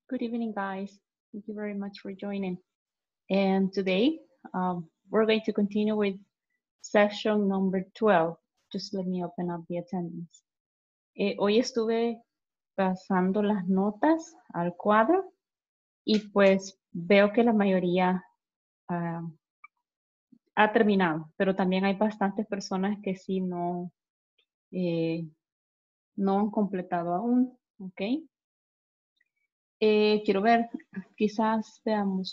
Good evening, guys. Thank you very much for joining. And today, we're going to continue with session number 12. Just let me open up the attendance. Hoy estuve pasando las notas al cuadro y pues veo que la mayoría ha terminado, pero también hay bastantes personas que sí no han completado aún, ¿ok? Quiero ver, quizás veamos,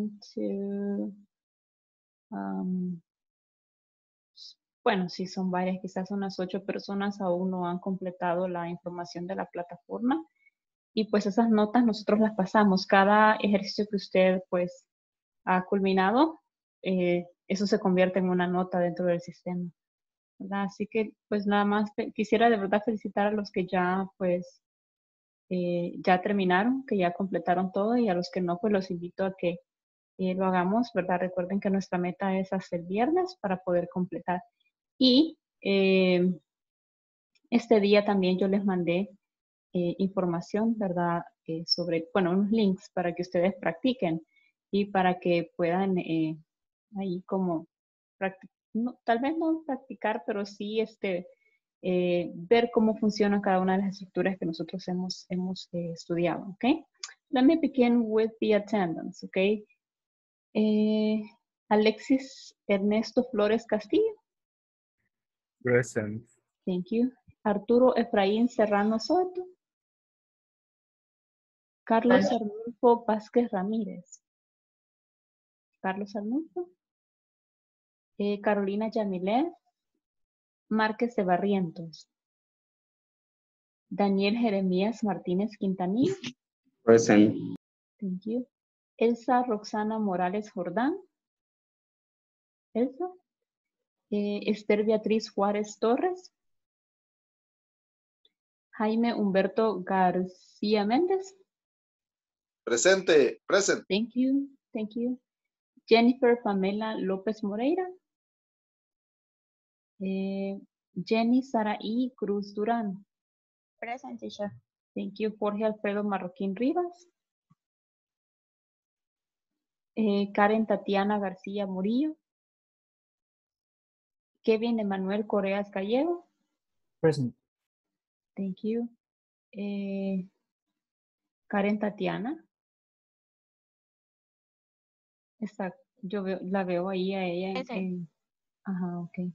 bueno, sí son varias, quizás unas 8 personas aún no han completado la información de la plataforma. Y pues esas notas nosotros las pasamos. Cada ejercicio que usted pues ha culminado, eso se convierte en una nota dentro del sistema, ¿verdad? Así que pues nada más quisiera de verdad felicitar a los que ya pues ya terminaron, que ya completaron todo, y a los que no pues los invito a que lo hagamos, ¿verdad? Recuerden que nuestra meta es hacer viernes para poder completar. Y este día también yo les mandé información, ¿verdad? Sobre, bueno, unos links para que ustedes practiquen y para que puedan ahí como, tal vez no practicar, pero sí ver cómo funciona cada una de las estructuras que nosotros hemos estudiado, ¿ok? Let me begin with the attendance, ¿ok? Alexis Ernesto Flores Castillo. Present. Thank you. Arturo Efraín Serrano Soto. Carlos Arnulfo Vázquez Ramírez. Carlos Arnulfo. Carolina Yamilet Márquez de Barrientos. Daniel Jeremías Martínez Quintanilla. Present. Thank you. Elsa Roxana Morales Jordán. Elsa. Esther Beatriz Juárez Torres. Jaime Humberto García Méndez. Presente, present. Thank you, thank you. Jennifer Pamela López Moreira. Jenny Saraí Cruz Durán. Present, teacher. Thank you. Jorge Alfredo Marroquín Rivas. Karen Tatiana García Murillo. Kevin Emanuel Correas Gallego. Present. Thank you. Karen Tatiana. Exacto. Yo la veo ahí a ella. Ajá, ok.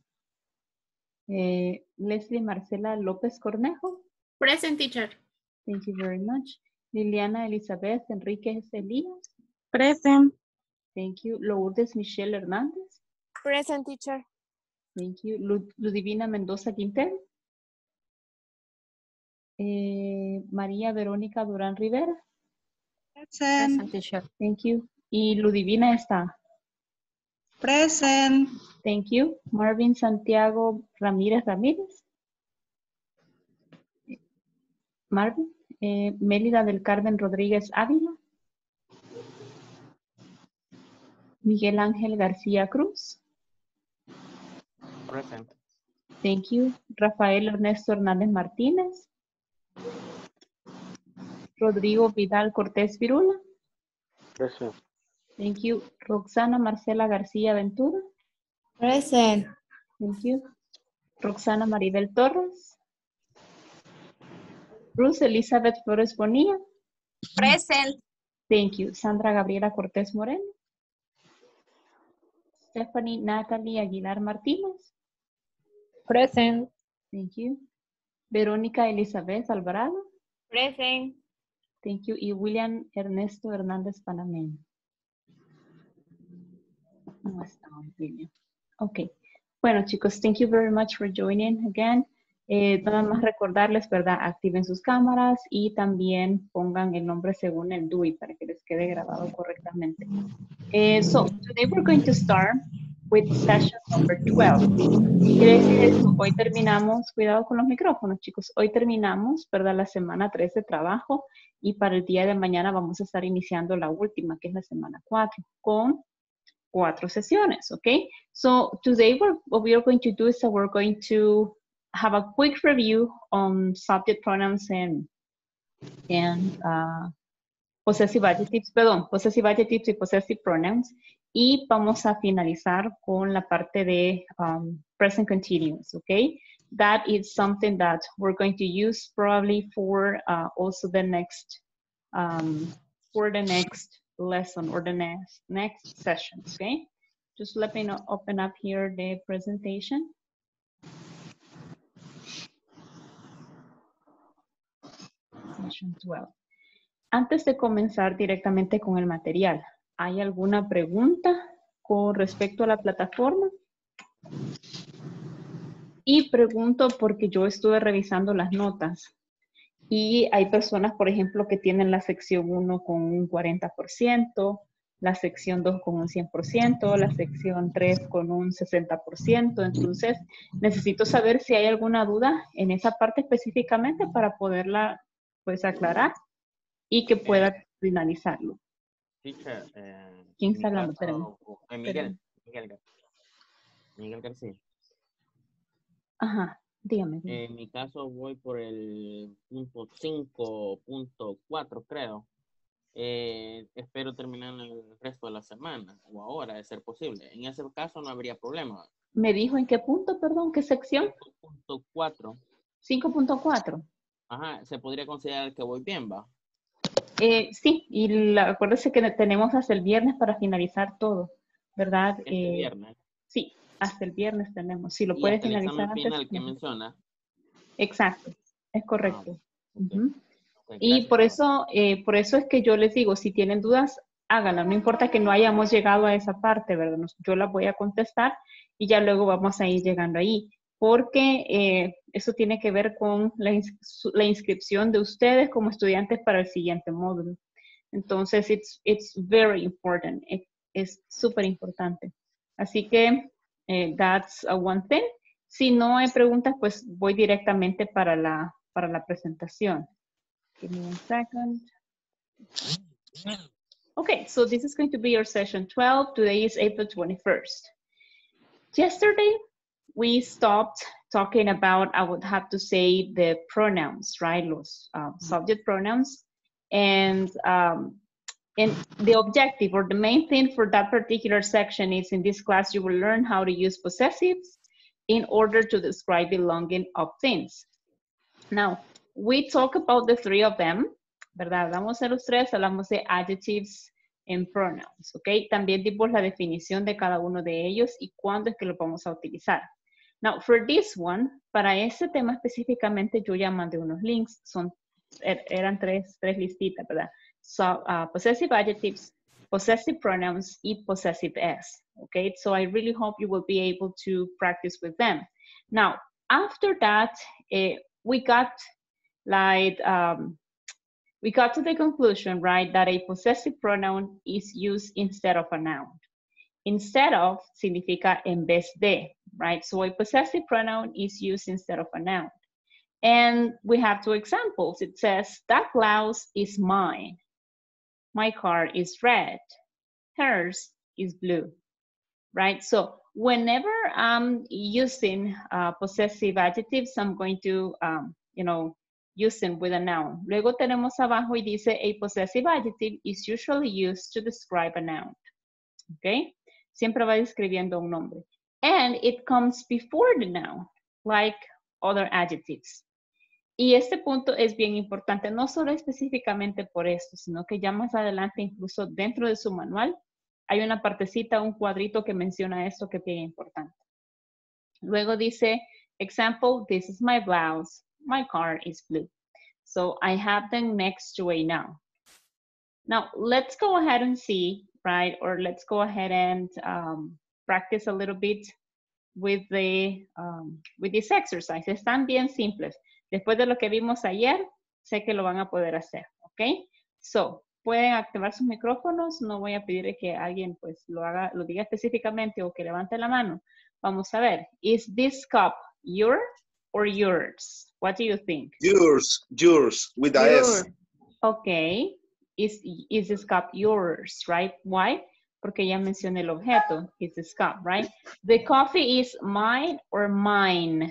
Leslie Marcela López Cornejo. Present, teacher. Thank you very much. Liliana Elizabeth Enríquez Elías. Present. Thank you. Lourdes Michelle Hernández. Present, teacher. Thank you. Ludivina Mendoza Quintero. María Verónica Durán Rivera. Present, teacher. Thank you. Y Ludivina está. Present. Thank you. Marvin Santiago Ramírez Ramírez. Marvin. Mélida del Carmen Rodríguez Ávila. Miguel Ángel García Cruz. Present. Thank you. Rafael Ernesto Hernández Martínez. Rodrigo Vidal Cortés Virula. Present. Thank you. Roxana Marcela García Ventura. Present. Thank you. Roxana Maribel Torres. Ruth Elizabeth Flores Bonilla. Present. Thank you. Sandra Gabriela Cortés Moreno. Stephanie Natalie Aguilar Martínez. Present. Thank you. Verónica Elizabeth Alvarado. Present. Thank you. Y William Ernesto Hernández Panameño. No está, William. Ok. Bueno, chicos, thank you very much for joining again. Nada más recordarles, ¿verdad? Activen sus cámaras y también pongan el nombre según el DUI para que les quede grabado correctamente. So, today we're going to start with session number 12. Quiere decir esto, hoy terminamos, cuidado con los micrófonos, chicos, hoy terminamos, ¿verdad? La semana 3 de trabajo y para el día de mañana vamos a estar iniciando la última, que es la semana 4, con 4 sesiones, ¿ok? So, today what we are going to do is that we're going to have a quick review on subject pronouns and possessive adjectives, perdón, possessive adjectives y possessive pronouns. Y vamos a finalizar con la parte de present continuous, okay? That is something that we're going to use probably for also the next lesson or the next session, okay? Just let me open up here the presentation. Session 12. Antes de comenzar directamente con el material, ¿hay alguna pregunta con respecto a la plataforma? Y pregunto porque yo estuve revisando las notas y hay personas, por ejemplo, que tienen la sección 1 con un 40%, la sección 2 con un 100%, la sección 3 con un 60%. Entonces, necesito saber si hay alguna duda en esa parte específicamente para poderla, pues, aclarar y que pueda finalizarlo. Teacher, ¿Quién está hablando? Miguel García. Ajá, dígame. En mi caso voy por el punto 5.4, creo. Espero terminar el resto de la semana o ahora, de ser posible. En ese caso no habría problema. ¿Me dijo en qué punto, perdón? ¿Qué sección? 5.4. 5.4. Ajá, se podría considerar que voy bien, ¿va? Sí, y acuérdese que tenemos hasta el viernes para finalizar todo, ¿verdad? Viernes. Sí, hasta el viernes tenemos. Si lo Y puede hasta el finalizar examen antes. final que menciona. Exacto, es correcto. Okay. Okay, y por eso es que yo les digo, si tienen dudas, háganla. No importa que no hayamos llegado a esa parte, ¿verdad? Yo la voy a contestar y ya luego vamos a ir llegando ahí. Porque eso tiene que ver con la inscripción de ustedes como estudiantes para el siguiente módulo. Entonces, it's very important. Es súper importante. Así que, that's one thing. Si no hay preguntas, pues voy directamente para la presentación. Give me one second. Okay, so this is going to be your session 12. Today is April 21st. Yesterday, we stopped talking about, I would have to say, the pronouns, right? Los subject pronouns. And the objective or the main thing for that particular section is in this class, you will learn how to use possessives in order to describe belonging of things. Now, we talk about the three of them, ¿verdad? Hablamos de los tres, hablamos de adjectives and pronouns, ¿ok? También dimos la definición de cada uno de ellos y cuándo es que lo vamos a utilizar. Now, for this one, para este tema específicamente, yo ya mandé unos links, eran tres listitas, ¿verdad? So, possessive adjectives, possessive pronouns, y possessive s, okay? So I really hope you will be able to practice with them. Now, after that, we got to the conclusion, right, that a possessive pronoun is used instead of a noun. Instead of significa en vez de, right? So a possessive pronoun is used instead of a noun. And we have two examples. It says, that blouse is mine. My car is red. Hers is blue, right? So whenever I'm using possessive adjectives, I'm going to, use them with a noun. Luego tenemos abajo y dice, a possessive adjective is usually used to describe a noun, okay? Siempre va describiendo un nombre. And it comes before the noun, like other adjectives. Y este punto es bien importante, no solo específicamente por esto, sino que ya más adelante, incluso dentro de su manual, hay una partecita, un cuadrito que menciona esto que es bien importante. Luego dice, example, this is my blouse, my car is blue. So I have them next to a noun. Now, let's go ahead and see, right, or let's go ahead and practice a little bit with these exercises. Están bien simples. Después de lo que vimos ayer, sé que lo van a poder hacer, ¿ok? So, pueden activar sus micrófonos. No voy a pedir que alguien pues lo diga específicamente o que levante la mano. Vamos a ver. Is this cup your or yours? What do you think? Yours, with a S. Okay. Is this cup yours, right? Why? Porque ya mencioné el objeto. Is this cup, right? The coffee is mine or mine?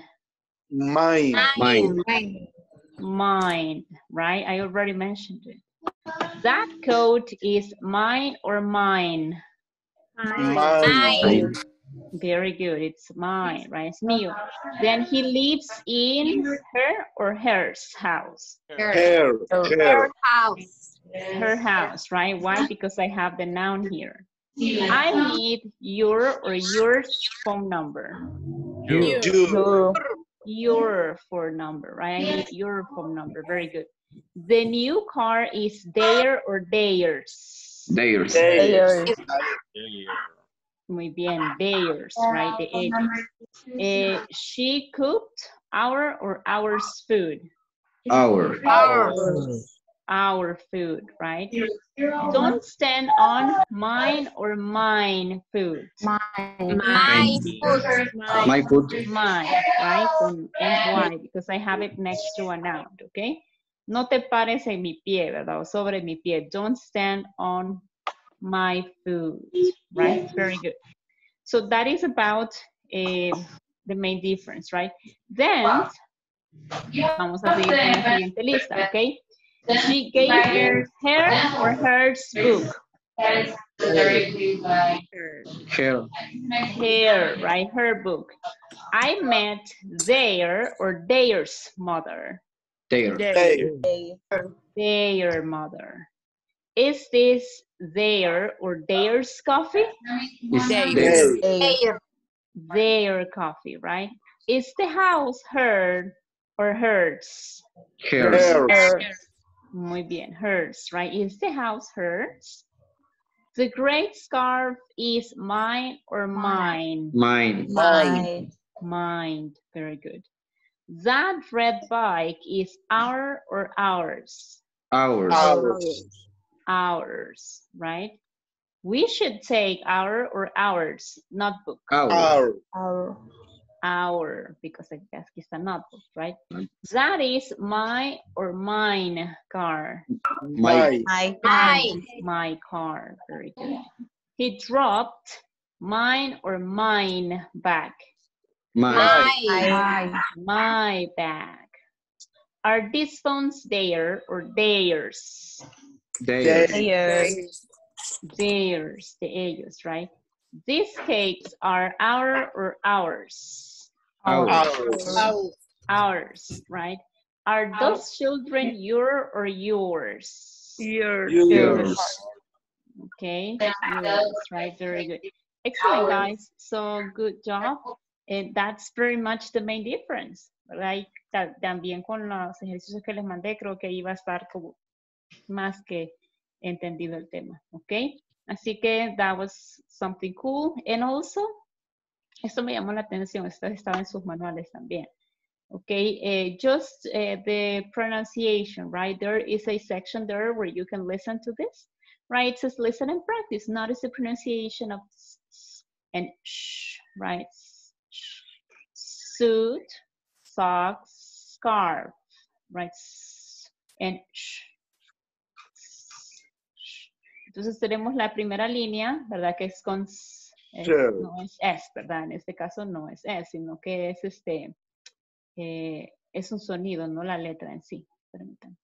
Mine, Mine, right? I already mentioned it. That coat is mine or mine? Mine. Very good. It's mine, right? It's mío. Then he lives in her or hers house? Her house. Her house, right? Why? Because I have the noun here. I need your or yours phone number. Your phone number, right? I need your phone number. Very good. The new car is their or theirs? Theirs. Muy bien, theirs, right? De ellos. She cooked our or ours food? Our. Our food, right? Don't stand on mine or mine food. My food. My food. Mine, right? Con MY, because I have it next to a noun, okay? No te pares en mi pie, ¿verdad? O sobre mi pie. Don't stand on my food, right? Very good. So that is about the main difference, right? Then, vamos a seguir con la siguiente lista, okay? She gave you her or hers book? Her, right? Her book. I met their or theirs mother? Their mother. Is this their or theirs coffee? Their coffee, right? Is the house her or hers? Muy bien, hers, right? Is the house hers? The gray scarf is mine or mine? Mine. Mine, very good. That red bike is our or ours? Ours, right? We should take our or ours notebook. Our, because I guess it's a notebook, right? That is my or mine car? My. My car, very good. He dropped mine or mine bag? My bag. Are these phones there or theirs? Theirs. Theirs, de ellos, right? These cakes are our or ours? Ours, right? Are those children your or yours? Yours. Okay, yours, right? Very good. Excellent, guys. So good job. And that's very much the main difference, right? También con los ejercicios que les mandé, creo que iba a estar como más que entendido el tema, ¿ok? Así que that was something cool. And also, esto me llamó la atención, esto estaba en sus manuales también. Okay, just the pronunciation, right? There is a section there where you can listen to this, right? It says listen and practice. Notice the pronunciation of s and sh, right? Suit, socks, scarf, right? And sh. Entonces tenemos la primera línea, ¿verdad? Que es con no es S, ¿verdad? En este caso no es S, sino que es es un sonido, no la letra en sí. Permítanme.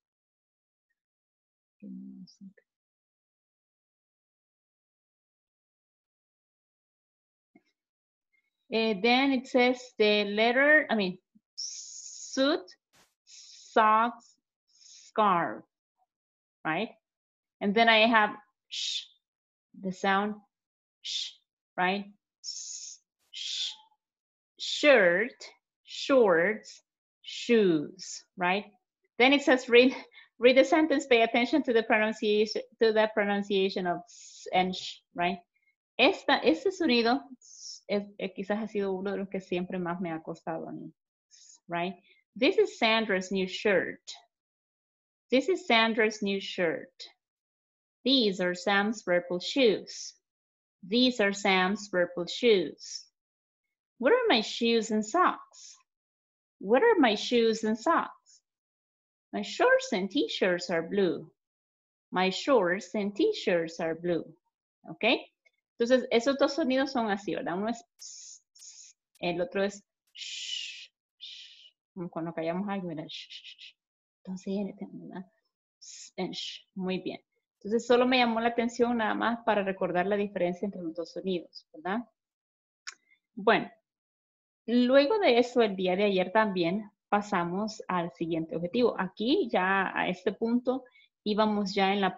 Then it says the letter, suit, socks, scarf, right? And then I have sh, the sound sh, right? Sh, shirt, shorts, shoes, right? Then it says read the sentence, pay attention to the pronunciation of s and sh, right? Este sonido quizás ha sido uno de los que siempre más me ha costado a mí, right? This is Sandra's new shirt. This is Sandra's new shirt. These are Sam's purple shoes. These are Sam's purple shoes. What are my shoes and socks? What are my shoes and socks? My shorts and t-shirts are blue. My shorts and t-shirts are blue. ¿Ok? Entonces, esos dos sonidos son así, ¿verdad? Uno es pss, el otro es shh, shh. Como cuando callamos algo, ¿verdad? Shh, shh, shh. Entonces, ¿verdad? Pss and shh. Muy bien. Entonces, solo me llamó la atención nada más para recordar la diferencia entre los dos sonidos, ¿verdad? Bueno, luego de eso, el día de ayer también pasamos al siguiente objetivo. Aquí ya a este punto íbamos ya en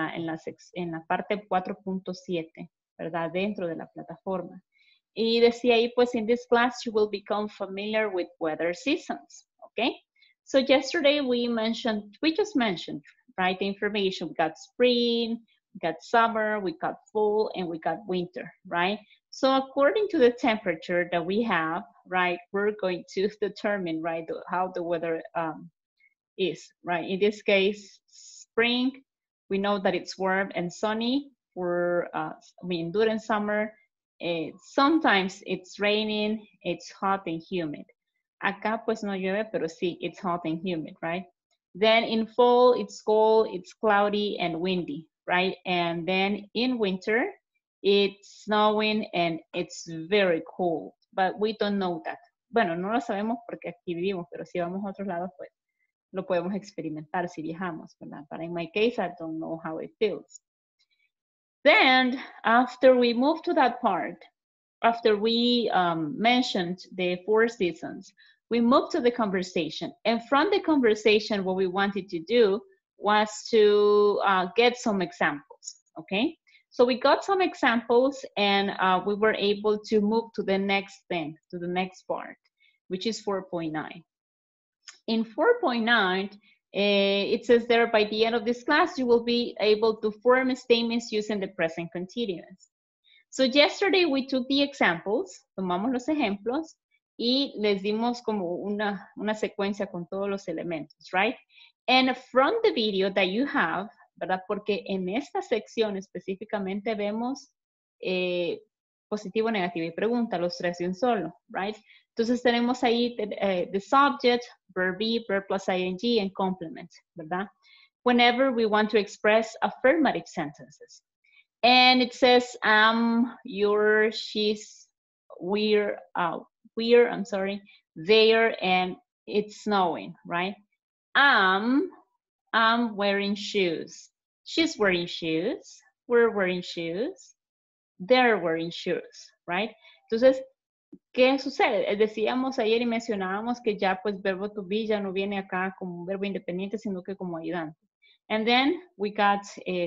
la parte 4.7, ¿verdad? Dentro de la plataforma. Y decía ahí, pues, in this class, you will become familiar with weather seasons, okay? So yesterday we just mentioned, right, the information. We got spring, we got summer, we got fall, and we got winter, right? So according to the temperature that we have, right, we're going to determine, right, how the weather is, right? In this case, spring, we know that it's warm and sunny. During summer, sometimes it's raining, it's hot and humid. Acá pues no llueve, pero sí, it's hot and humid, right? Then in fall, it's cold, it's cloudy and windy, right? And then in winter, it's snowing and it's very cold, but we don't know that. Bueno, no lo sabemos porque aquí vivimos, pero si vamos a otros lados, pues lo podemos experimentar si viajamos, ¿verdad? But in my case, I don't know how it feels. Then, after we move to that part, after we mentioned the 4 seasons, we moved to the conversation. And from the conversation, what we wanted to do was to get some examples, okay? So we got some examples and we were able to move to the next thing, to the next part, which is 4.9. In 4.9, it says there, by the end of this class, you will be able to form statements using the present continuous. So yesterday we took the examples, tomamos los ejemplos, y les dimos como una secuencia con todos los elementos, right? And from the video that you have, ¿verdad? Porque en esta sección específicamente vemos positivo, negativo y pregunta, los 3 de un solo, right? Entonces tenemos ahí the subject, verb be, verb plus ing, and complement, ¿verdad? Whenever we want to express affirmative sentences. And it says, you're, she's, we're, I'm sorry, there, and it's snowing, right? I'm wearing shoes. She's wearing shoes. We're wearing shoes. They're wearing shoes, right? Entonces, ¿qué sucede? Decíamos ayer y mencionábamos que ya pues verbo to be ya no viene acá como un verbo independiente, sino que como ayudante. And then we got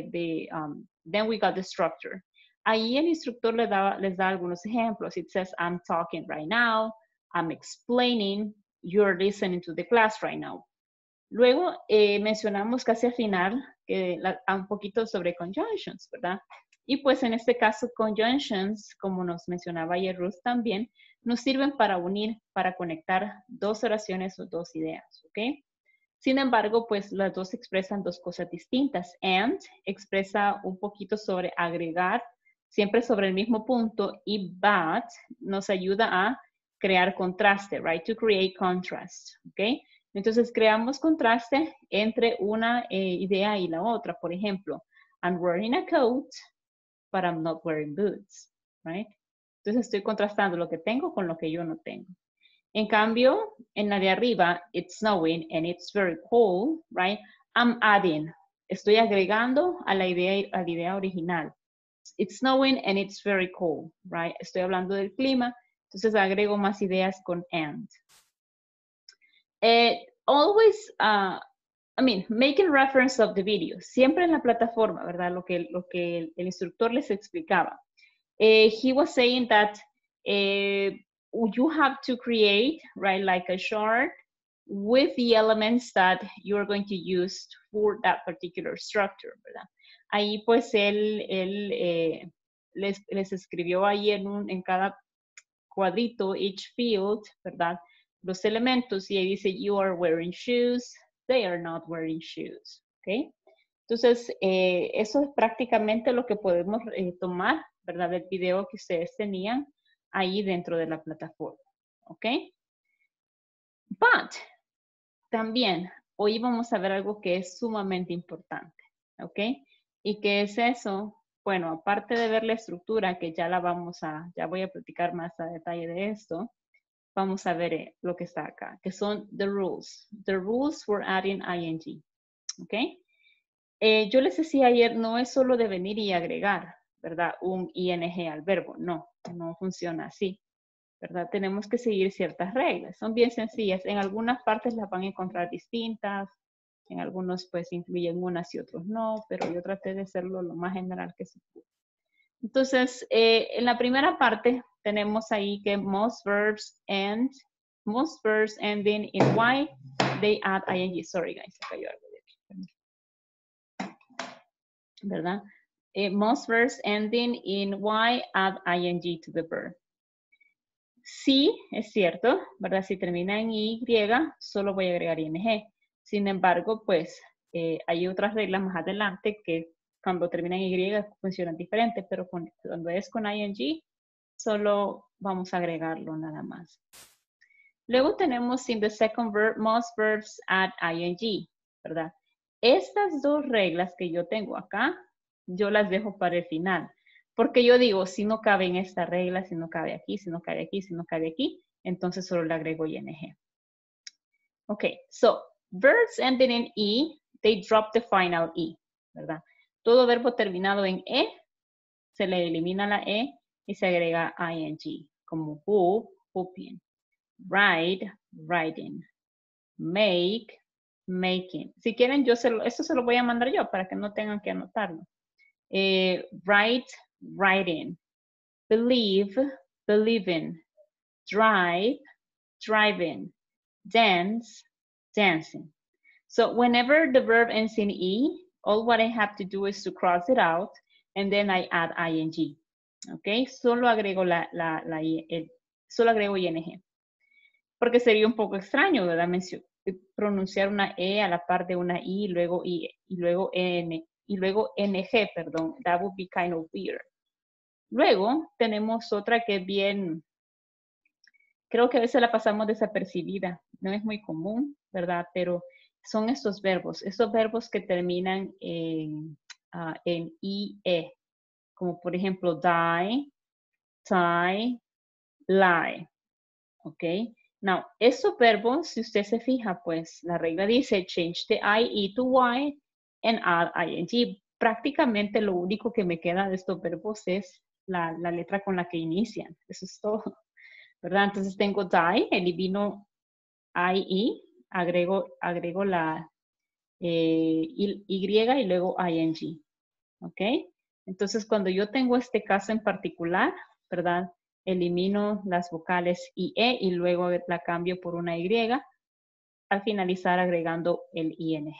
the structure. Ahí el instructor les da algunos ejemplos. It says, I'm talking right now. I'm explaining. You're listening to the class right now. Luego mencionamos casi al final un poquito sobre conjunctions, ¿verdad? Y pues en este caso, conjunctions, como nos mencionaba ayer Ruth también, nos sirven para unir, para conectar 2 oraciones o 2 ideas, ¿ok? Sin embargo, pues las dos expresan 2 cosas distintas. And expresa un poquito sobre agregar, siempre sobre el mismo punto, y but nos ayuda a crear contraste, right? To create contrast, ¿ok? Entonces creamos contraste entre una idea y la otra. Por ejemplo, I'm wearing a coat, but I'm not wearing boots, right? Entonces estoy contrastando lo que tengo con lo que yo no tengo. En cambio, en la de arriba, it's snowing and it's very cold, right? I'm adding, estoy agregando a la idea original. It's snowing and it's very cold, right? Estoy hablando del clima, entonces agrego más ideas con and. Always, making reference of the video, siempre en la plataforma, ¿verdad? Lo que el instructor les explicaba. He was saying that you have to create, right, like a chart with the elements that you're going to use for that particular structure, ¿verdad? Ahí pues él les escribió ahí en cada cuadrito, each field, ¿verdad? Los elementos, y ahí dice, you are wearing shoes, they are not wearing shoes, ¿ok? Entonces, eso es prácticamente lo que podemos tomar, ¿verdad? Del video que ustedes tenían ahí dentro de la plataforma, ¿ok? But, también, hoy vamos a ver algo que es sumamente importante, ¿ok? ¿Y qué es eso? Bueno, aparte de ver la estructura, que ya ya voy a platicar más a detalle de esto, vamos a ver lo que está acá, que son the rules. The rules for adding ing, ¿ok? yo les decía ayer, no es solo de venir y agregar, ¿verdad? Un ing al verbo. No, no funciona así, ¿verdad? Tenemos que seguir ciertas reglas. Son bien sencillas. En algunas partes las van a encontrar distintas. En algunos pues incluyen unas y otros no, pero yo traté de hacerlo lo más general que se pudo. Entonces, en la primera parte tenemos ahí que most verbs ending in y, they add ing. Sorry, guys, se cayó algo de aquí. ¿Verdad? Most verbs ending in y add ing to the verb. Sí, es cierto, ¿verdad? Si termina en y, solo voy a agregar ing. Sin embargo, pues, hay otras reglas más adelante que cuando termina en y funcionan diferente, pero cuando es con ing, solo vamos a agregarlo nada más. Luego tenemos in the second verb, most verbs add ing, ¿verdad? Estas dos reglas que yo tengo acá, yo las dejo para el final. Porque yo digo, si no cabe en esta regla, si no cabe aquí, si no cabe aquí, si no cabe aquí, entonces solo le agrego ing. Okay, so verbs ending in e, they drop the final e, ¿verdad? Todo verbo terminado en e, se le elimina la e y se agrega ing, como hoop, hooping, ride, riding, make, making. Si quieren, esto se lo voy a mandar yo para que no tengan que anotarlo. Write, writing, believe, believing, drive, driving, dance, dancing. So whenever the verb ends in E, all what I have to do is to cross it out and then I add ing. Okay, solo agrego solo agrego ing. Porque sería un poco extraño, ¿verdad? Pronunciar una E a la par de una I y luego N y luego NG, perdón. That would be kind of weird. Luego tenemos otra que es bien, creo que a veces la pasamos desapercibida. No es muy común, ¿verdad? Pero son estos verbos que terminan en IE. Como por ejemplo, die, tie, lie. ¿Ok? Now, estos verbos, si usted se fija, pues la regla dice change the IE to Y and add ing. Prácticamente lo único que me queda de estos verbos es la letra con la que inician. Eso es todo, ¿verdad? Entonces tengo die, elimino IE, agrego la Y y luego ing. ¿Ok? Entonces, cuando yo tengo este caso en particular, ¿verdad? Elimino las vocales IE y luego la cambio por una Y, al finalizar agregando el ING.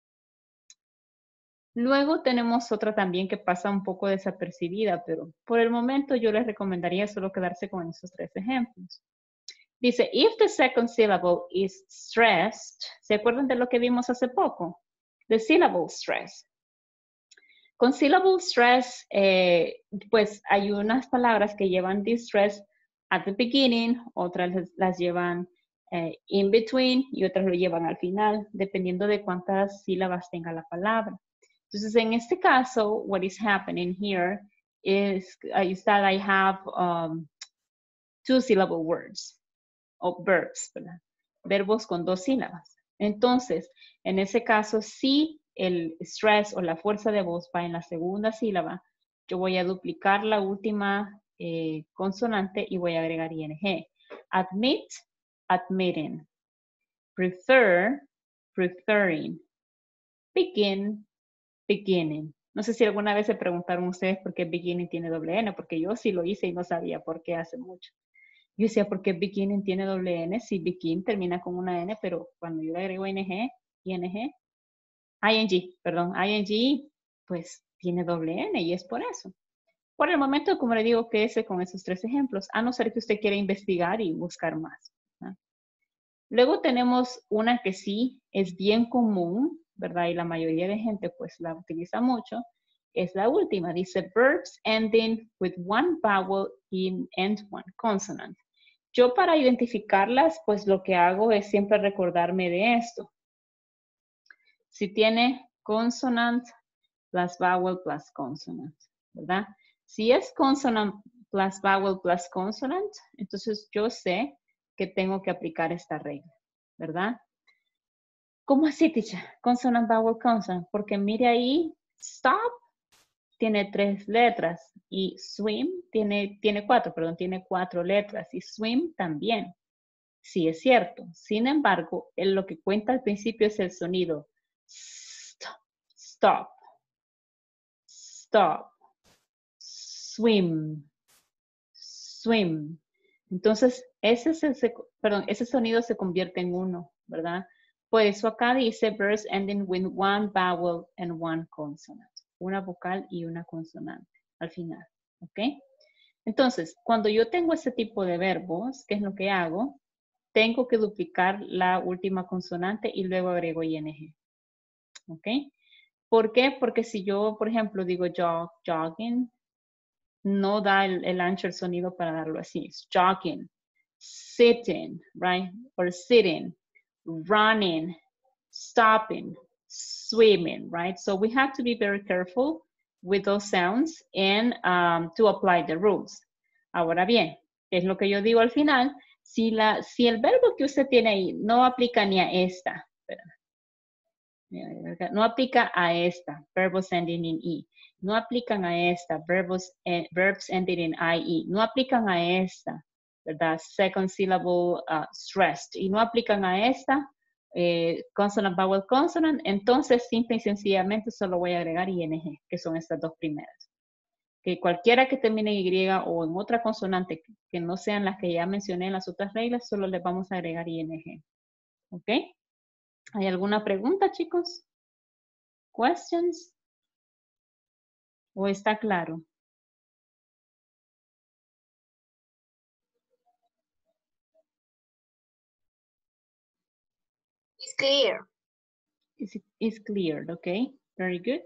Luego tenemos otra también que pasa un poco desapercibida, pero por el momento yo les recomendaría solo quedarse con esos tres ejemplos. Dice, if the second syllable is stressed, ¿se acuerdan de lo que vimos hace poco? The syllable stress. Con syllable stress, pues hay unas palabras que llevan distress at the beginning, otras las llevan in between y otras lo llevan al final, dependiendo de cuántas sílabas tenga la palabra. Entonces, en este caso, what is happening here is that I have two syllable words, o verbs, ¿verdad? Verbos con dos sílabas. Entonces, en ese caso, si el stress o la fuerza de voz va en la segunda sílaba, yo voy a duplicar la última consonante y voy a agregar ing. Admit, admitting. Prefer, preferring. Begin, beginning. No sé si alguna vez se preguntaron ustedes por qué beginning tiene doble N, porque yo sí lo hice y no sabía por qué hace mucho. Yo decía, ¿por qué beginning tiene doble N? Si begin termina con una N, pero cuando yo le agrego ing, pues tiene doble N y es por eso. Por el momento, como le digo, quédese con esos tres ejemplos, a no ser que usted quiera investigar y buscar más, ¿verdad? Luego tenemos una que sí es bien común, ¿verdad? Y la mayoría de gente pues la utiliza mucho. Es la última, dice verbs ending with one vowel and one consonant. Yo para identificarlas, pues lo que hago es siempre recordarme de esto. Si tiene consonant plus vowel plus consonant, ¿verdad? Si es consonant plus vowel plus consonant, entonces yo sé que tengo que aplicar esta regla, ¿verdad? ¿Cómo así, teacher? Consonant, vowel, consonant. Porque mire ahí, stop tiene 3 letras y swim tiene 4, perdón, tiene 4 letras y swim también. Sí, es cierto. Sin embargo, lo que cuenta al principio es el sonido stop, stop, stop, swim, swim. Entonces, ese sonido se convierte en uno, ¿verdad? Por eso acá dice verbs ending with one vowel and one consonant. Una vocal y una consonante al final, ¿ok? Entonces, cuando yo tengo ese tipo de verbos, ¿qué es lo que hago? Tengo que duplicar la última consonante y luego agrego ing, ¿ok? ¿Por qué? Porque si yo, por ejemplo, digo jog, jogging, no da el ancho el sonido para darlo así. It's jogging, sitting, right? Or sitting, running, stopping, swimming, right? So we have to be very careful with those sounds and to apply the rules. Ahora bien, es lo que yo digo al final. Si el verbo que usted tiene ahí no aplica ni a esta, no aplica a esta, verbs ending in E. No aplican a esta, verbs ending in IE. No aplican a esta, ¿verdad? Second syllable stressed. Y no aplican a esta, consonant, vowel, consonant. Entonces, simple y sencillamente solo voy a agregar ing, que son estas dos primeras. Que cualquiera que termine en Y o en otra consonante que no sean las que ya mencioné en las otras reglas, solo les vamos a agregar ing. ¿Ok? ¿Hay alguna pregunta, chicos? ¿Questions? ¿O está claro? It's clear. It's clear, ok. Very good.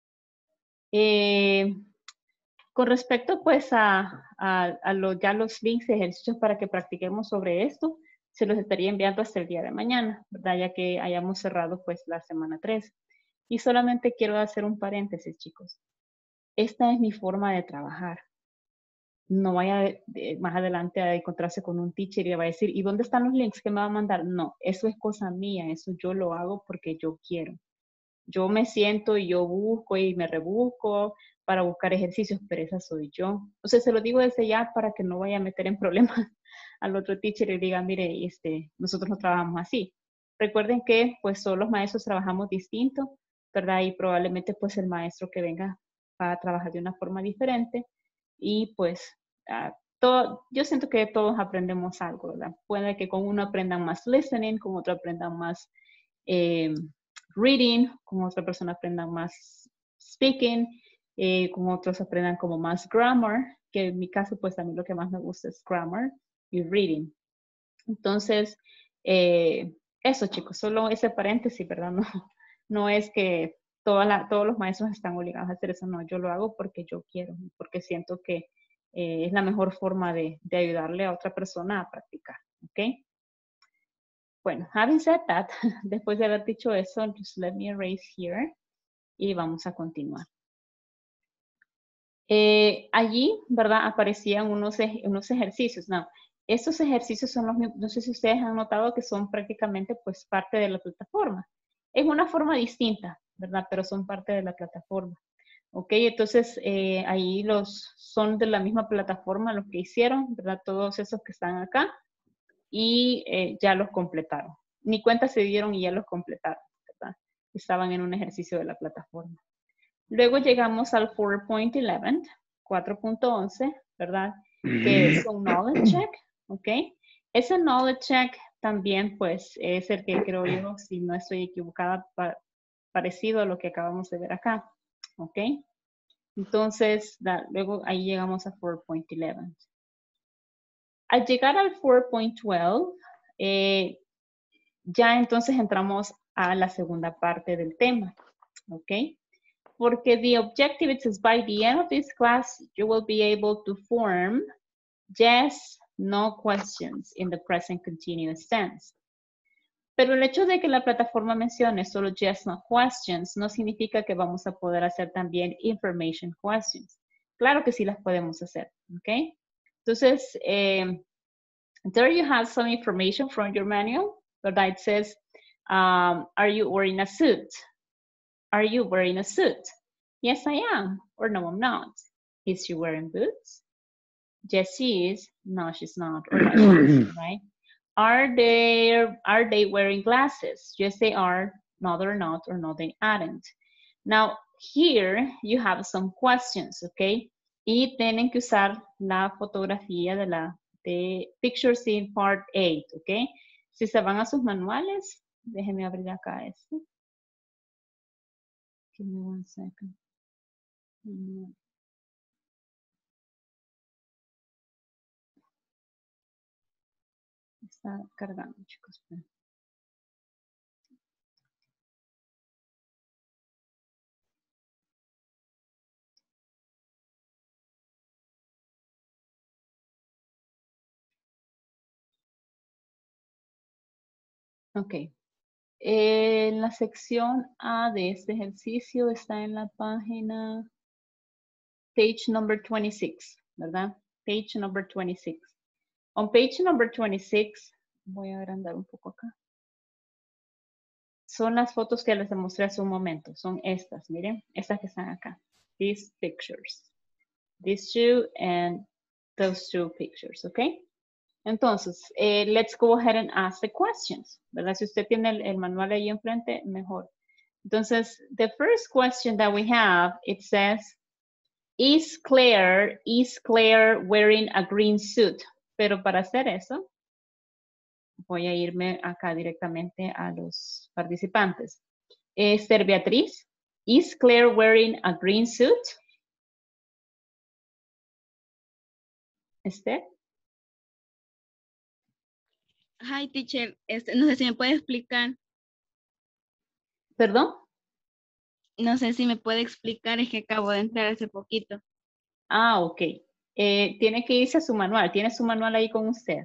Con respecto pues ya los links de ejercicios para que practiquemos sobre esto, se los estaría enviando hasta el día de mañana, ¿verdad? Ya que hayamos cerrado pues la semana 3. Y solamente quiero hacer un paréntesis, chicos. Esta es mi forma de trabajar. No vaya más adelante a encontrarse con un teacher y le va a decir, ¿y dónde están los links que me va a mandar? No, eso es cosa mía, eso yo lo hago porque yo quiero. Yo me siento y yo busco y me rebusco para buscar ejercicios, pero esa soy yo. Entonces se lo digo desde ya para que no vaya a meter en problemas al otro teacher y diga, mire, nosotros no trabajamos así. Recuerden que pues todos los maestros trabajamos distinto, ¿verdad? Y probablemente pues el maestro que venga va a trabajar de una forma diferente y pues yo siento que todos aprendemos algo, ¿verdad? Puede que con uno aprendan más listening, con otro aprendan más reading, con otra persona aprendan más speaking, con otros aprendan como más grammar, que en mi caso pues a mí lo que más me gusta es grammar y reading. Entonces, eso chicos, solo ese paréntesis, ¿verdad? No es que todos los maestros están obligados a hacer eso, no, yo lo hago porque yo quiero, porque siento que es la mejor forma de ayudarle a otra persona a practicar, ¿ok? Bueno, having said that, después de haber dicho eso, just let me erase here y vamos a continuar. Allí, ¿verdad? Aparecían unos ejercicios. No, estos ejercicios son los mismos, no sé si ustedes han notado que son prácticamente pues parte de la plataforma. Es una forma distinta, ¿verdad? Pero son parte de la plataforma. Ok, entonces ahí son de la misma plataforma los que hicieron, ¿verdad? Todos esos que están acá. Y ya los completaron. Ni cuenta se dieron y ya los completaron, ¿verdad? Estaban en un ejercicio de la plataforma. Luego llegamos al 4.11, 4.11, ¿verdad? Que es un knowledge check, ¿ok? Ese knowledge check también, pues, es el que creo yo, si no estoy equivocada, parecido a lo que acabamos de ver acá, ¿ok? Entonces, luego ahí llegamos a 4.11. Al llegar al 4.12, ya entonces entramos a la segunda parte del tema, ¿ok? Porque the objective is by the end of this class, you will be able to form yes, no questions in the present continuous tense. Pero el hecho de que la plataforma mencione solo yes, no questions, no significa que vamos a poder hacer también information questions. Claro que sí las podemos hacer, ¿ok? Entonces, there you have some information from your manual, ¿verdad? It says Are you wearing a suit? Are you wearing a suit? Yes, I am. Or no, I'm not. Is she wearing boots? Yes, she is. No, she's not. Or no, she isn't, right? Are they wearing glasses? Yes, they are. No, they're not. Or no, they aren't. Now, here you have some questions, okay? Y tienen que usar la fotografía de Pictures in Part 8, okay? Si se van a sus manuales, déjenme abrir acá esto. Give me 1 second. Está cargando, chicos. Ok. La sección A de este ejercicio está en la página page number 26, ¿verdad? Page number 26. On page number 26, voy a agrandar un poco acá. Son las fotos que les demostré hace un momento. Son estas, miren, estas que están acá. These pictures. These two and those two pictures, okay? Entonces, let's go ahead and ask the questions, ¿verdad? Si usted tiene el manual ahí enfrente, mejor. Entonces, the first question that we have, it says, is Claire wearing a green suit? Pero para hacer eso, voy a irme acá directamente a los participantes. Esther Beatriz, is Claire wearing a green suit? Esther. Hi, teacher. No sé si me puede explicar. ¿Perdón? No sé si me puede explicar, es que acabo de entrar hace poquito. Ah, ok. Tiene que irse a su manual. ¿Tiene su manual ahí con usted?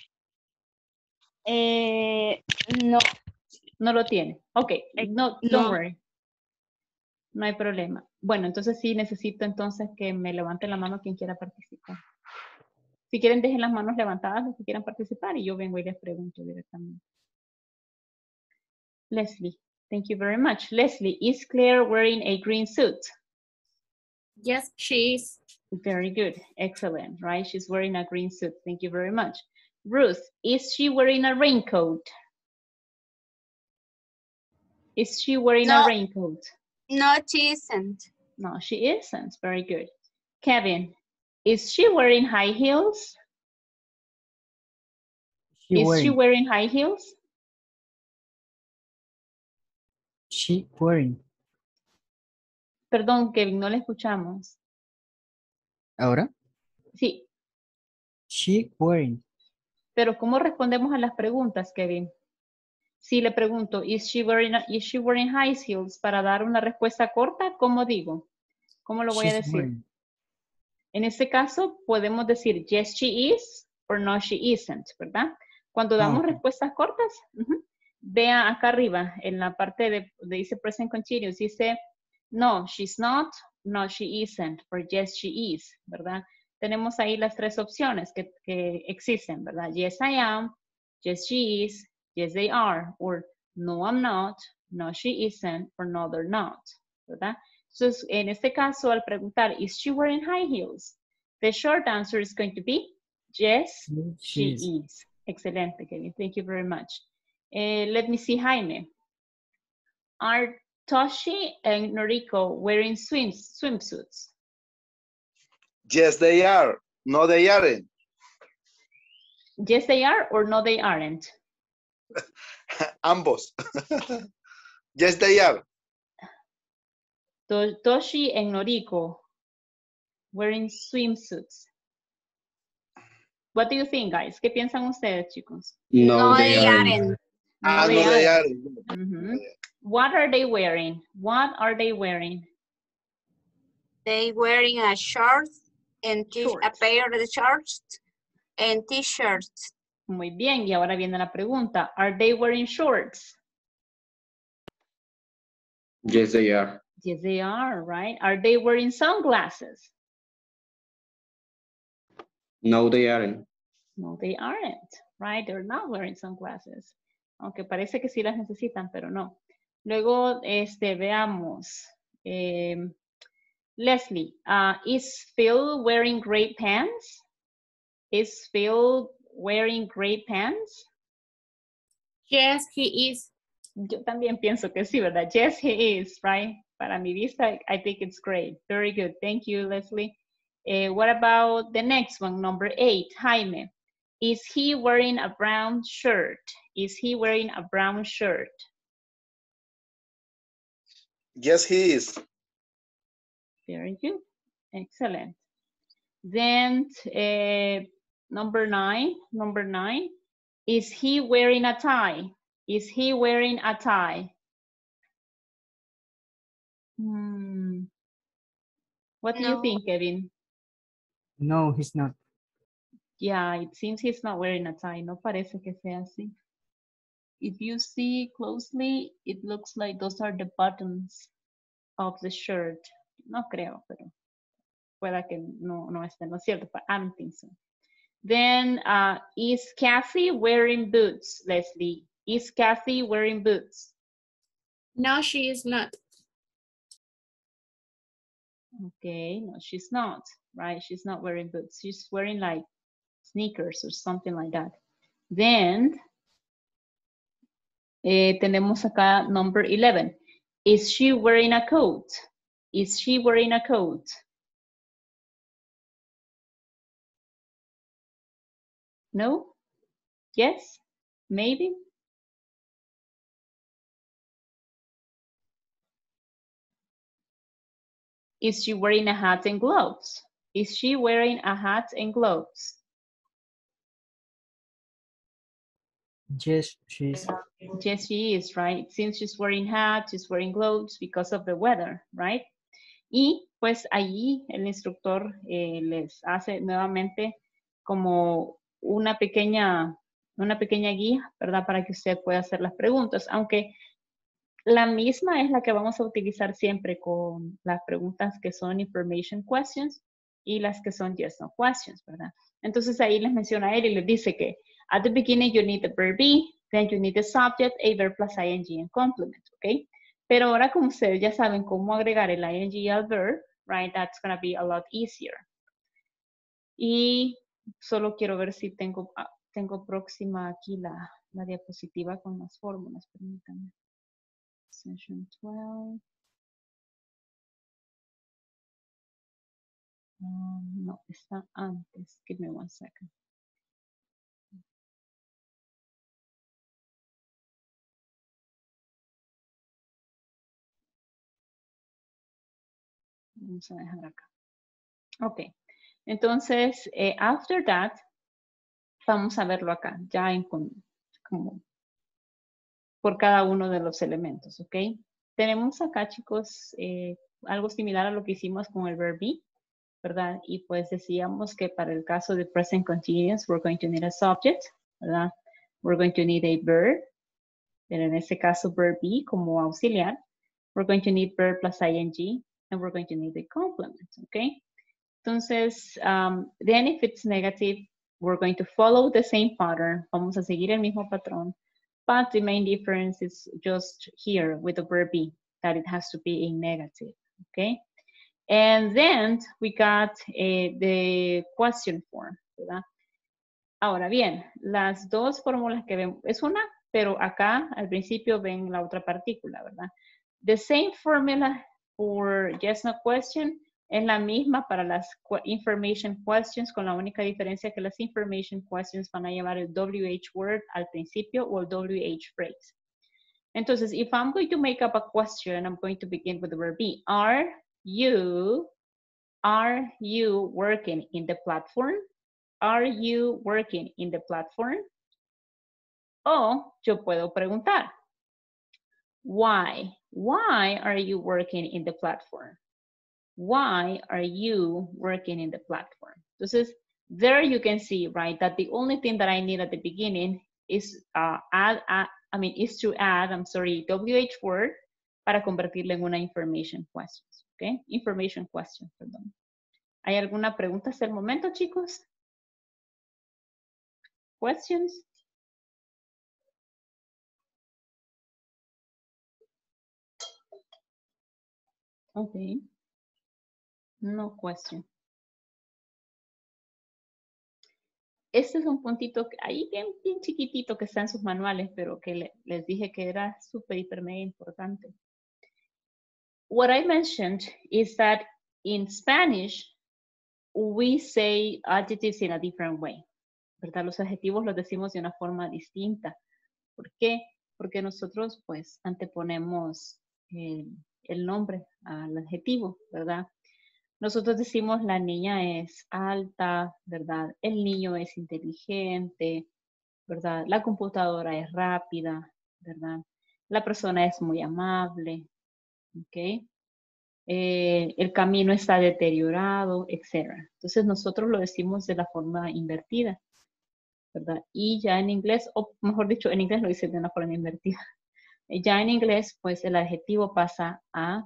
No. No lo tiene. Ok. No, don't No. worry. No hay problema. Bueno, entonces sí necesito entonces que me levanten la mano quien quiera participar. Si quieren, dejen las manos levantadas los que quieran participar y yo vengo y les pregunto directamente. Leslie, thank you very much. Leslie, is Claire wearing a green suit? Yes, she is. Very good. Excellent, right? She's wearing a green suit. Thank you very much. Ruth, is she wearing a raincoat? Is she wearing a raincoat? No, she isn't. No, she isn't. Very good. Kevin, is she wearing high heels? Is she wearing high heels? She wearing. Perdón, Kevin, no le escuchamos. ¿Ahora? Sí. She wearing. Pero ¿cómo respondemos a las preguntas, Kevin? Si le pregunto, is she wearing high heels? Para dar una respuesta corta, ¿cómo digo? ¿Cómo lo voy a decir? Wearing. En este caso, podemos decir yes, she is, or no, she isn't, ¿verdad? Cuando damos respuestas cortas, vea acá arriba, en la parte de dice present continuous, dice no, she's not, no, she isn't, or yes, she is, ¿verdad? Tenemos ahí las tres opciones que existen, ¿verdad? Yes, I am, yes, she is, yes, they are, or no, I'm not, no, she isn't, or no, they're not, ¿verdad? Entonces, en este caso, al preguntar, is she wearing high heels? The short answer is going to be, yes, she is. Excelente, Kevin. Thank you very much. Let me see, Jaime. Are Toshi and Noriko wearing swimsuits? Yes, they are. No, they aren't. Yes, they are, or no, they aren't? Ambos. Yes, they are. Toshi and Noriko wearing swimsuits. What do you think, guys? ¿Qué piensan ustedes, chicos? No, they aren't. No, they aren't. What are they wearing? What are they wearing? They wearing a shorts and a pair of shorts and t-shirts. Muy bien, y ahora viene la pregunta. Are they wearing shorts? Yes, they are. Yes, they are, right? Are they wearing sunglasses? No, they aren't. No, they aren't, right? They're not wearing sunglasses. aunque parece que sí las necesitan, pero no. Luego, veamos. Leslie, is Phil wearing gray pants? Is Phil wearing gray pants? Yes, he is. Yo también pienso que sí, ¿verdad? Yes, he is, right? Para mi vista, I think it's great. Very good. Thank you, Leslie. What about the next one, number 8, Jaime? Is he wearing a brown shirt? Is he wearing a brown shirt? Yes, he is. Very good. Excellent. Then number 9, is he wearing a tie? Is he wearing a tie? What do you No. think, Kevin? No, he's not. Yeah, it seems he's not wearing a tie. No parece que sea así. If you see closely, it looks like those are the buttons of the shirt. No creo, pero pueda que no esté, no es cierto, but I don't think so. Then, is Kathy wearing boots, Leslie? Is Kathy wearing boots? No, she is not. Okay, no, she's not, right? She's not wearing boots. She's wearing like sneakers or something like that. Then, tenemos acá number 11. Is she wearing a coat? Is she wearing a coat? No? Yes? Maybe? Is she wearing a hat and gloves? Is she wearing a hat and gloves? Yes, she is. Yes, she is, right? Since she's wearing hat, she's wearing gloves because of the weather, right? Y pues allí el instructor les hace nuevamente como una pequeña guía, ¿verdad? Para que usted pueda hacer las preguntas, aunque la misma es la que vamos a utilizar siempre con las preguntas que son information questions y las que son yes, no questions, ¿verdad? Entonces ahí les menciona él y les dice que at the beginning you need the verb be, then you need the subject, a verb plus ing and complement, ¿ok? Pero ahora como ustedes ya saben cómo agregar el ing al verb, right, that's going to be a lot easier. Y solo quiero ver si tengo próxima aquí la diapositiva con las fórmulas, permítanme. Session 12. No, está antes. Give me 1 second. Vamos a dejar acá. Ok. Entonces, after that, vamos a verlo acá, ya en como por cada uno de los elementos, ¿ok? Tenemos acá, chicos, algo similar a lo que hicimos con el verb be, ¿verdad? Y pues decíamos que para el caso de present continuous, we're going to need a subject, ¿verdad? We're going to need a verb, pero en este caso verb be como auxiliar. We're going to need verb plus ing, and we're going to need the complement, ¿ok? Entonces, then if it's negative, we're going to follow the same pattern. Vamos a seguir el mismo patrón. But the main difference is just here with the verb be, that it has to be in negative, okay? And then we got the question form, ¿verdad? Ahora bien, las dos fórmulas que ven, es una, pero acá al principio ven la otra partícula, ¿verdad? The same formula for yes, no question es la misma para las information questions, con la única diferencia que las information questions van a llevar el WH word al principio o el WH phrase. Entonces, if I'm going to make up a question, I'm going to begin with the verb be. Are you working in the platform? Are you working in the platform? O yo puedo preguntar, why? Why are you working in the platform? Why are you working in the platform? Entonces, there you can see, right, that the only thing that I need at the beginning is to add, WH word para convertirlo en una information question, ¿ok? Information question, perdón. ¿Hay alguna pregunta hasta el momento, chicos? Questions? Okay. No question. Este es un puntito ahí bien chiquitito que está en sus manuales, pero que les dije que era súper, hiper, mega importante. What I mentioned is that in Spanish, we say adjectives in a different way, ¿verdad? Los adjetivos los decimos de una forma distinta. ¿Por qué? Porque nosotros, pues, anteponemos el nombre al adjetivo, ¿verdad? Nosotros decimos la niña es alta, ¿verdad? El niño es inteligente, ¿verdad? La computadora es rápida, ¿verdad? La persona es muy amable, ¿ok? El camino está deteriorado, etc. Entonces nosotros lo decimos de la forma invertida, ¿verdad? Y ya en inglés, o mejor dicho, en inglés lo dice de una forma invertida. Ya en inglés, pues el adjetivo pasa a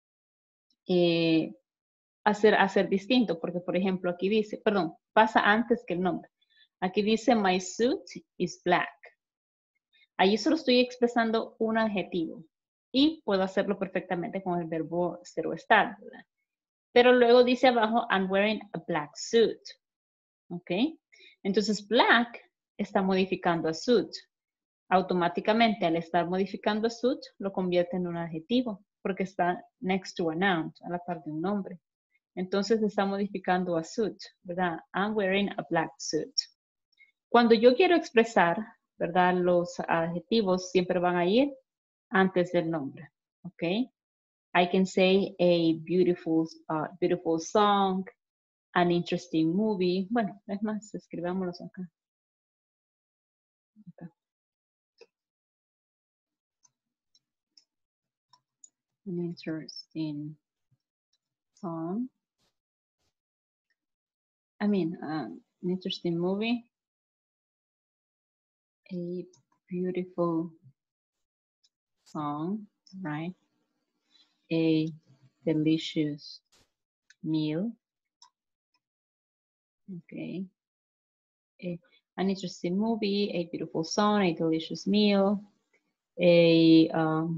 ser distinto, porque por ejemplo aquí dice, perdón, pasa antes que el nombre. Aquí dice, my suit is black. Ahí solo estoy expresando un adjetivo y puedo hacerlo perfectamente con el verbo ser o estar, ¿verdad? Pero luego dice abajo, I'm wearing a black suit. ¿Ok? Entonces, black está modificando a suit. Automáticamente, al estar modificando a suit, lo convierte en un adjetivo, porque está next to a noun, a la par de un nombre. Entonces, está modificando a suit, ¿verdad? I'm wearing a black suit. Cuando yo quiero expresar, ¿verdad? Los adjetivos siempre van a ir antes del nombre, ¿ok? I can say a beautiful song, an interesting movie. Bueno, es más, escribámoslos acá. An interesting song. An interesting movie. A beautiful song, right? A delicious meal. Okay. An interesting movie, a beautiful song, a delicious meal, a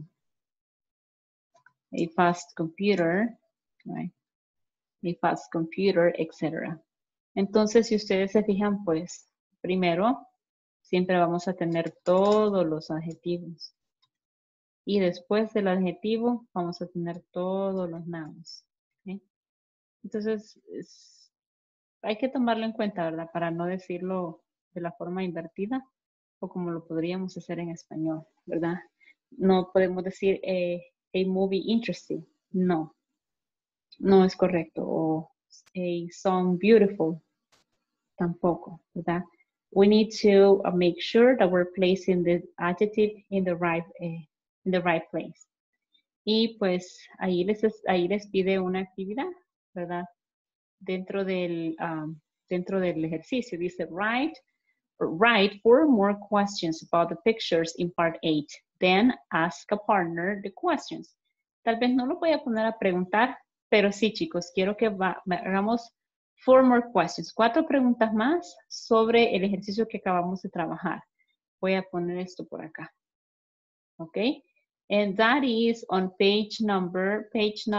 fast computer, right? A fast computer, etc. Entonces, si ustedes se fijan, pues, primero, siempre vamos a tener todos los adjetivos. Y después del adjetivo, vamos a tener todos los nouns. ¿Okay? Entonces, hay que tomarlo en cuenta, ¿verdad? Para no decirlo de la forma invertida o como lo podríamos hacer en español, ¿verdad? No podemos decir a movie interesting. No. No es correcto. O a song beautiful. Tampoco, ¿verdad? We need to make sure that we're placing the adjective in the right place. Y pues ahí les pide una actividad, ¿verdad? Dentro del ejercicio dice write 4 more questions about the pictures in part 8. Then ask a partner the questions. Tal vez no lo voy a poner a preguntar, pero sí, chicos, quiero que hagamos 4 more questions. 4 preguntas más sobre el ejercicio que acabamos de trabajar. Voy a poner esto por acá. ¿Ok? And that is on page number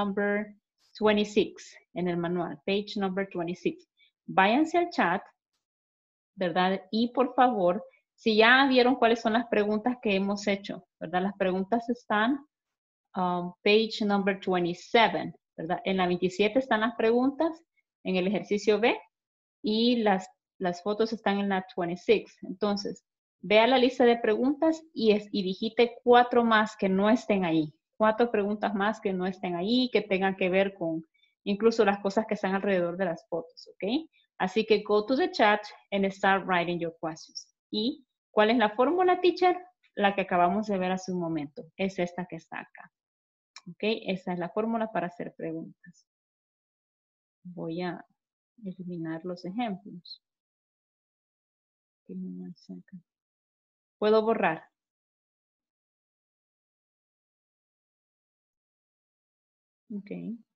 26 en el manual. Page number 26. Váyanse al chat, ¿verdad? Y por favor, si ya vieron cuáles son las preguntas que hemos hecho, ¿verdad? Las preguntas están page number 27, ¿verdad? En la 27 están las preguntas en el ejercicio B y las fotos están en la 26. Entonces, vea la lista de preguntas y digite 4 más que no estén ahí. 4 preguntas más que no estén ahí, que tengan que ver con incluso las cosas que están alrededor de las fotos, ¿ok? Así que go to the chat and start writing your questions. ¿Y cuál es la fórmula, teacher? La que acabamos de ver hace un momento. Es esta que está acá. ¿Ok? Esa es la fórmula para hacer preguntas. Voy a eliminar los ejemplos. ¿Puedo borrar? Ok.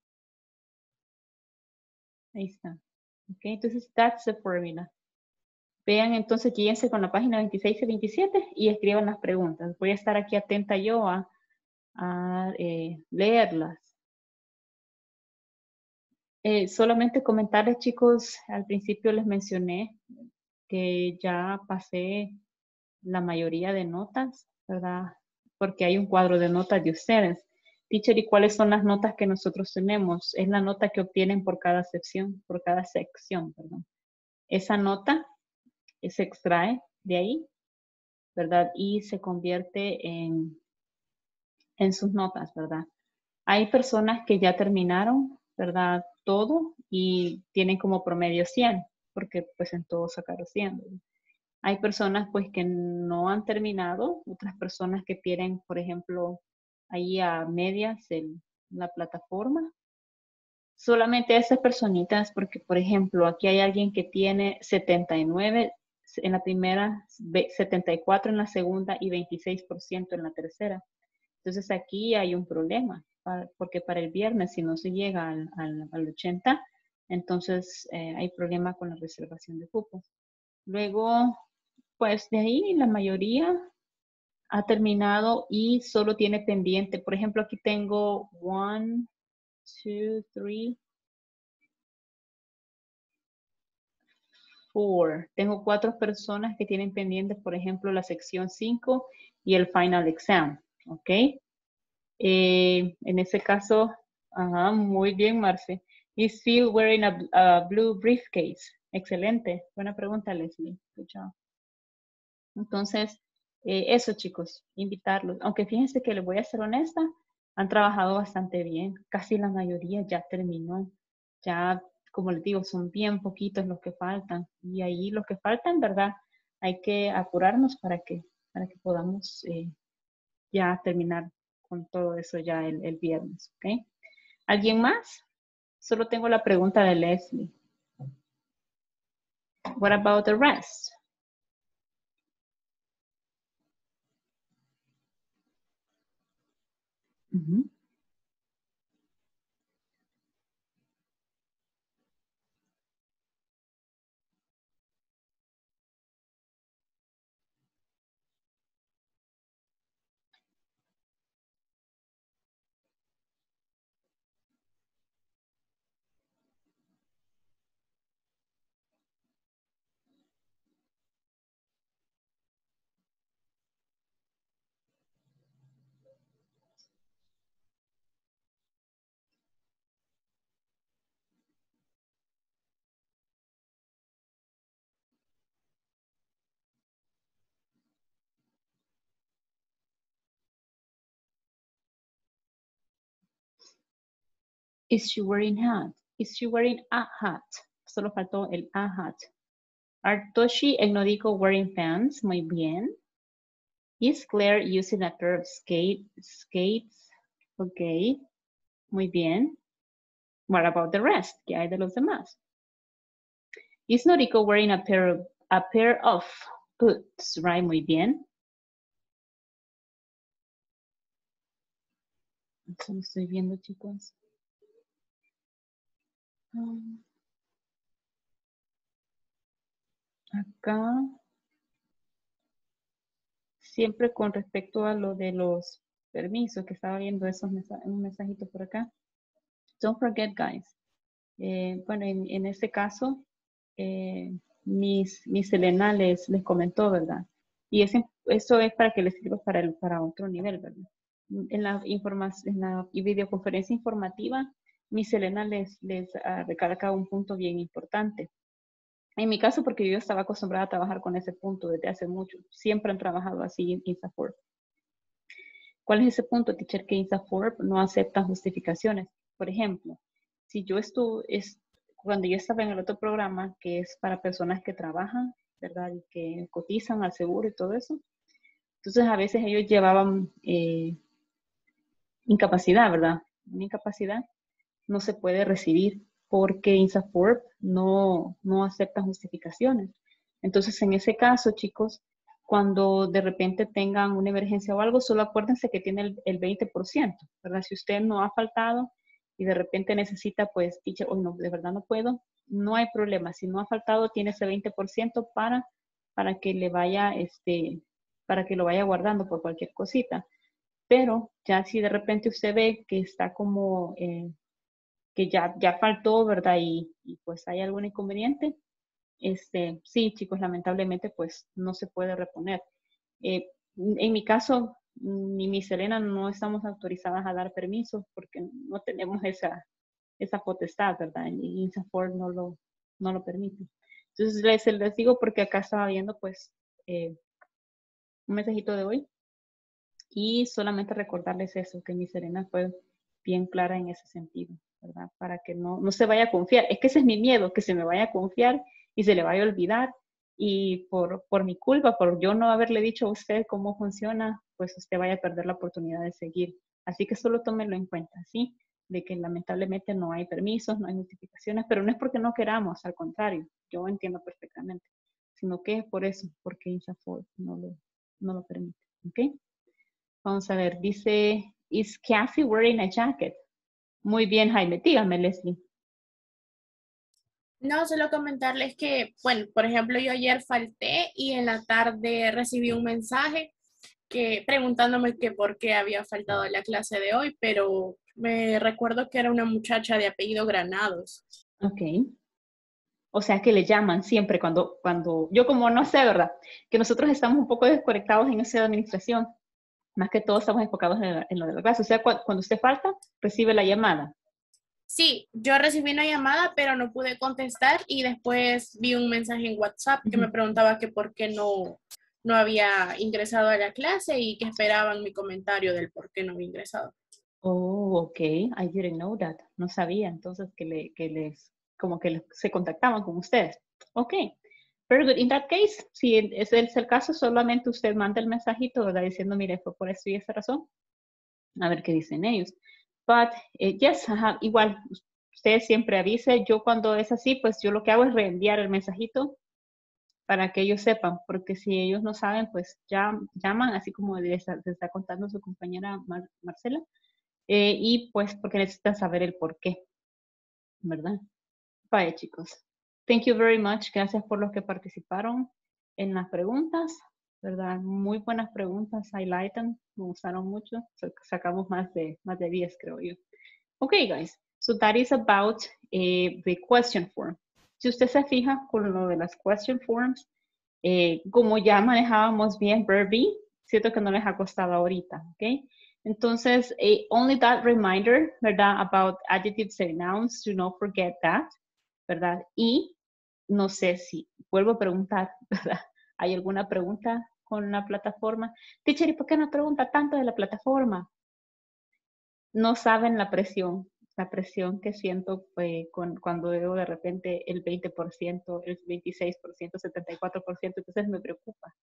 Ahí está. Ok, entonces that's the formula. Vean entonces, guíense con la página 26 y 27 y escriban las preguntas. Voy a estar aquí atenta yo a leerlas. Solamente comentarles, chicos, al principio les mencioné que ya pasé la mayoría de notas, ¿verdad? Porque hay un cuadro de notas de ustedes. Teacher, ¿y cuáles son las notas que nosotros tenemos? Es la nota que obtienen por cada sección, perdón. Esa nota se extrae de ahí, ¿verdad? Y se convierte en sus notas, ¿verdad? Hay personas que ya terminaron, ¿verdad? Todo y tienen como promedio 100, porque pues en todo sacaron 100, ¿verdad? Hay personas pues que no han terminado, otras personas que tienen, por ejemplo, ahí a medias en la plataforma. Solamente esas personitas, porque por ejemplo, aquí hay alguien que tiene 79 en la primera, 74 en la segunda y 26% en la tercera. Entonces aquí hay un problema, porque para el viernes si no se llega al 80, entonces hay problema con la reservación de cupos. Luego, pues de ahí la mayoría ha terminado y solo tiene pendiente. Por ejemplo, aquí tengo 1, 2, 3, 4. Tengo 4 personas que tienen pendiente, por ejemplo, la sección 5 y el final exam. ¿Ok? En ese caso, muy bien, Marce. Is Phil wearing a blue briefcase? Excelente. Buena pregunta, Leslie. Good job. Entonces, eso, chicos, invitarlos. Aunque fíjense que les voy a ser honesta, han trabajado bastante bien. Casi la mayoría ya terminó. Ya, como les digo, son bien poquitos los que faltan. Y ahí los que faltan, ¿verdad? Hay que apurarnos para que podamos ya terminar con todo eso ya el viernes, ¿ok? ¿Alguien más? Solo tengo la pregunta de Leslie. What about the rest? Is she wearing hat? Is she wearing a hat? Solo faltó el a hat. Are Toshi and Noriko wearing pants? Muy bien. Is Claire using a pair of skates? Okay. Muy bien. What about the rest? ¿Qué hay de los demás? Is Noriko wearing a pair of boots? Right, muy bien. Eso lo estoy viendo, chicos. Acá, siempre con respecto a lo de los permisos, que estaba viendo un mensajito por acá. Don't forget, guys. Bueno, en este caso, Miss Elena les comentó, ¿verdad? Y eso es para que les sirva para otro nivel, ¿verdad? En la videoconferencia informativa, Miss Elena les recalca un punto bien importante. En mi caso, porque yo estaba acostumbrada a trabajar con ese punto desde hace mucho. Siempre han trabajado así en INSAFORP. ¿Cuál es ese punto, teacher? Que INSAFORP no acepta justificaciones. Por ejemplo, si yo cuando yo estaba en el otro programa, que es para personas que trabajan, ¿verdad? Y que cotizan al seguro y todo eso. Entonces, a veces ellos llevaban incapacidad, ¿verdad? Una incapacidad no se puede recibir porque INSAFORP no acepta justificaciones. Entonces, en ese caso, chicos, cuando de repente tengan una emergencia o algo, solo acuérdense que tiene el 20%, ¿verdad? Si usted no ha faltado y de repente necesita, pues, teacher, hoy no, de verdad no puedo, no hay problema. Si no ha faltado, tiene ese 20% para que le vaya, para que lo vaya guardando por cualquier cosita. Pero ya si de repente usted ve que está como que ya faltó, ¿verdad? Y pues hay algún inconveniente. Sí, chicos, lamentablemente pues no se puede reponer. En mi caso, ni mi Selena no estamos autorizadas a dar permisos porque no tenemos esa potestad, ¿verdad? Y INSAFORP no lo permite. Entonces les digo porque acá estaba viendo pues un mensajito de hoy y solamente recordarles eso, que mi Serena fue bien clara en ese sentido, ¿verdad? Para que no se vaya a confiar. Es que ese es mi miedo, que se me vaya a confiar y se le vaya a olvidar. Y por mi culpa, por yo no haberle dicho a usted cómo funciona, pues usted vaya a perder la oportunidad de seguir. Así que solo tómenlo en cuenta, ¿sí? De que lamentablemente no hay permisos, no hay notificaciones, pero no es porque no queramos, al contrario, yo entiendo perfectamente, sino que es por eso, porque INSAFORP no lo permite, ¿ok? Vamos a ver, dice, is Cassie wearing a jacket? Muy bien, Jaime, dígame, Leslie. No, solo comentarles que, bueno, por ejemplo, yo ayer falté y en la tarde recibí un mensaje preguntándome que por qué había faltado a la clase de hoy, pero me recuerdo que era una muchacha de apellido Granados. Ok. O sea que le llaman siempre cuando, yo como no sé, ¿verdad? Que nosotros estamos un poco desconectados en esa administración. Más que todo estamos enfocados en lo de la clase. O sea, cuando usted falta, recibe la llamada. Sí, yo recibí una llamada, pero no pude contestar y después vi un mensaje en WhatsApp que me preguntaba que por qué no había ingresado a la clase y que esperaban mi comentario del por qué no había ingresado. Oh, ok. I didn't know that. No sabía entonces como que se contactaban con ustedes. Ok. Very good. In that case, si ese es el caso, solamente usted manda el mensajito, ¿verdad? Diciendo, mire, fue por esto y esta razón. A ver qué dicen ellos. But, yes, igual, usted siempre avise. Yo cuando es así, pues yo lo que hago es reenviar el mensajito para que ellos sepan, porque si ellos no saben, pues ya llaman, así como les está contando su compañera Marcela, y pues porque necesitan saber el por qué, ¿verdad? Vaya, chicos. Thank you very much. Gracias por los que participaron en las preguntas, ¿verdad? Muy buenas preguntas, highlightan, me gustaron mucho. Sacamos más de 10, creo yo. Okay, guys. So that is about the question form. Si usted se fija con lo de las question forms, como ya manejábamos bien verb be, siento que no les ha costado ahorita, ¿ok? Entonces, only that reminder, ¿verdad? About adjectives and nouns, do not forget that, ¿verdad? Y no sé si, vuelvo a preguntar, ¿verdad? ¿Hay alguna pregunta con la plataforma? Teacher, ¿y por qué no pregunta tanto de la plataforma? No saben la presión que siento cuando veo de repente el 20%, el 26%, 74%, entonces me preocupa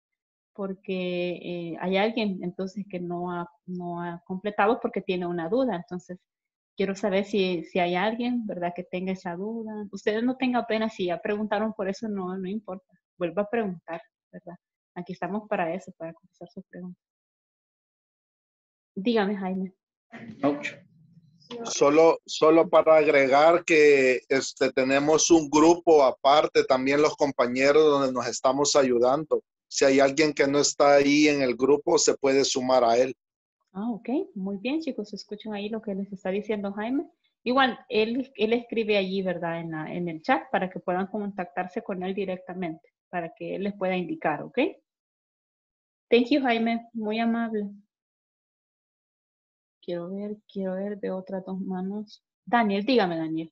porque hay alguien entonces que no ha completado porque tiene una duda, entonces quiero saber si hay alguien, ¿verdad?, que tenga esa duda. Ustedes no tengan pena, si ya preguntaron por eso, no importa, vuelva a preguntar, ¿verdad? Aquí estamos para eso, para contestar sus preguntas. Dígame, Jaime. Solo para agregar que tenemos un grupo aparte, también los compañeros, donde nos estamos ayudando. Si hay alguien que no está ahí en el grupo, se puede sumar a él. Ah, ok. Muy bien, chicos. Escuchen ahí lo que les está diciendo Jaime. Igual, él escribe allí, ¿verdad? En el chat para que puedan contactarse con él directamente, para que él les pueda indicar, ¿ok? Thank you, Jaime. Muy amable. Quiero ver de otras dos manos. Daniel, dígame, Daniel.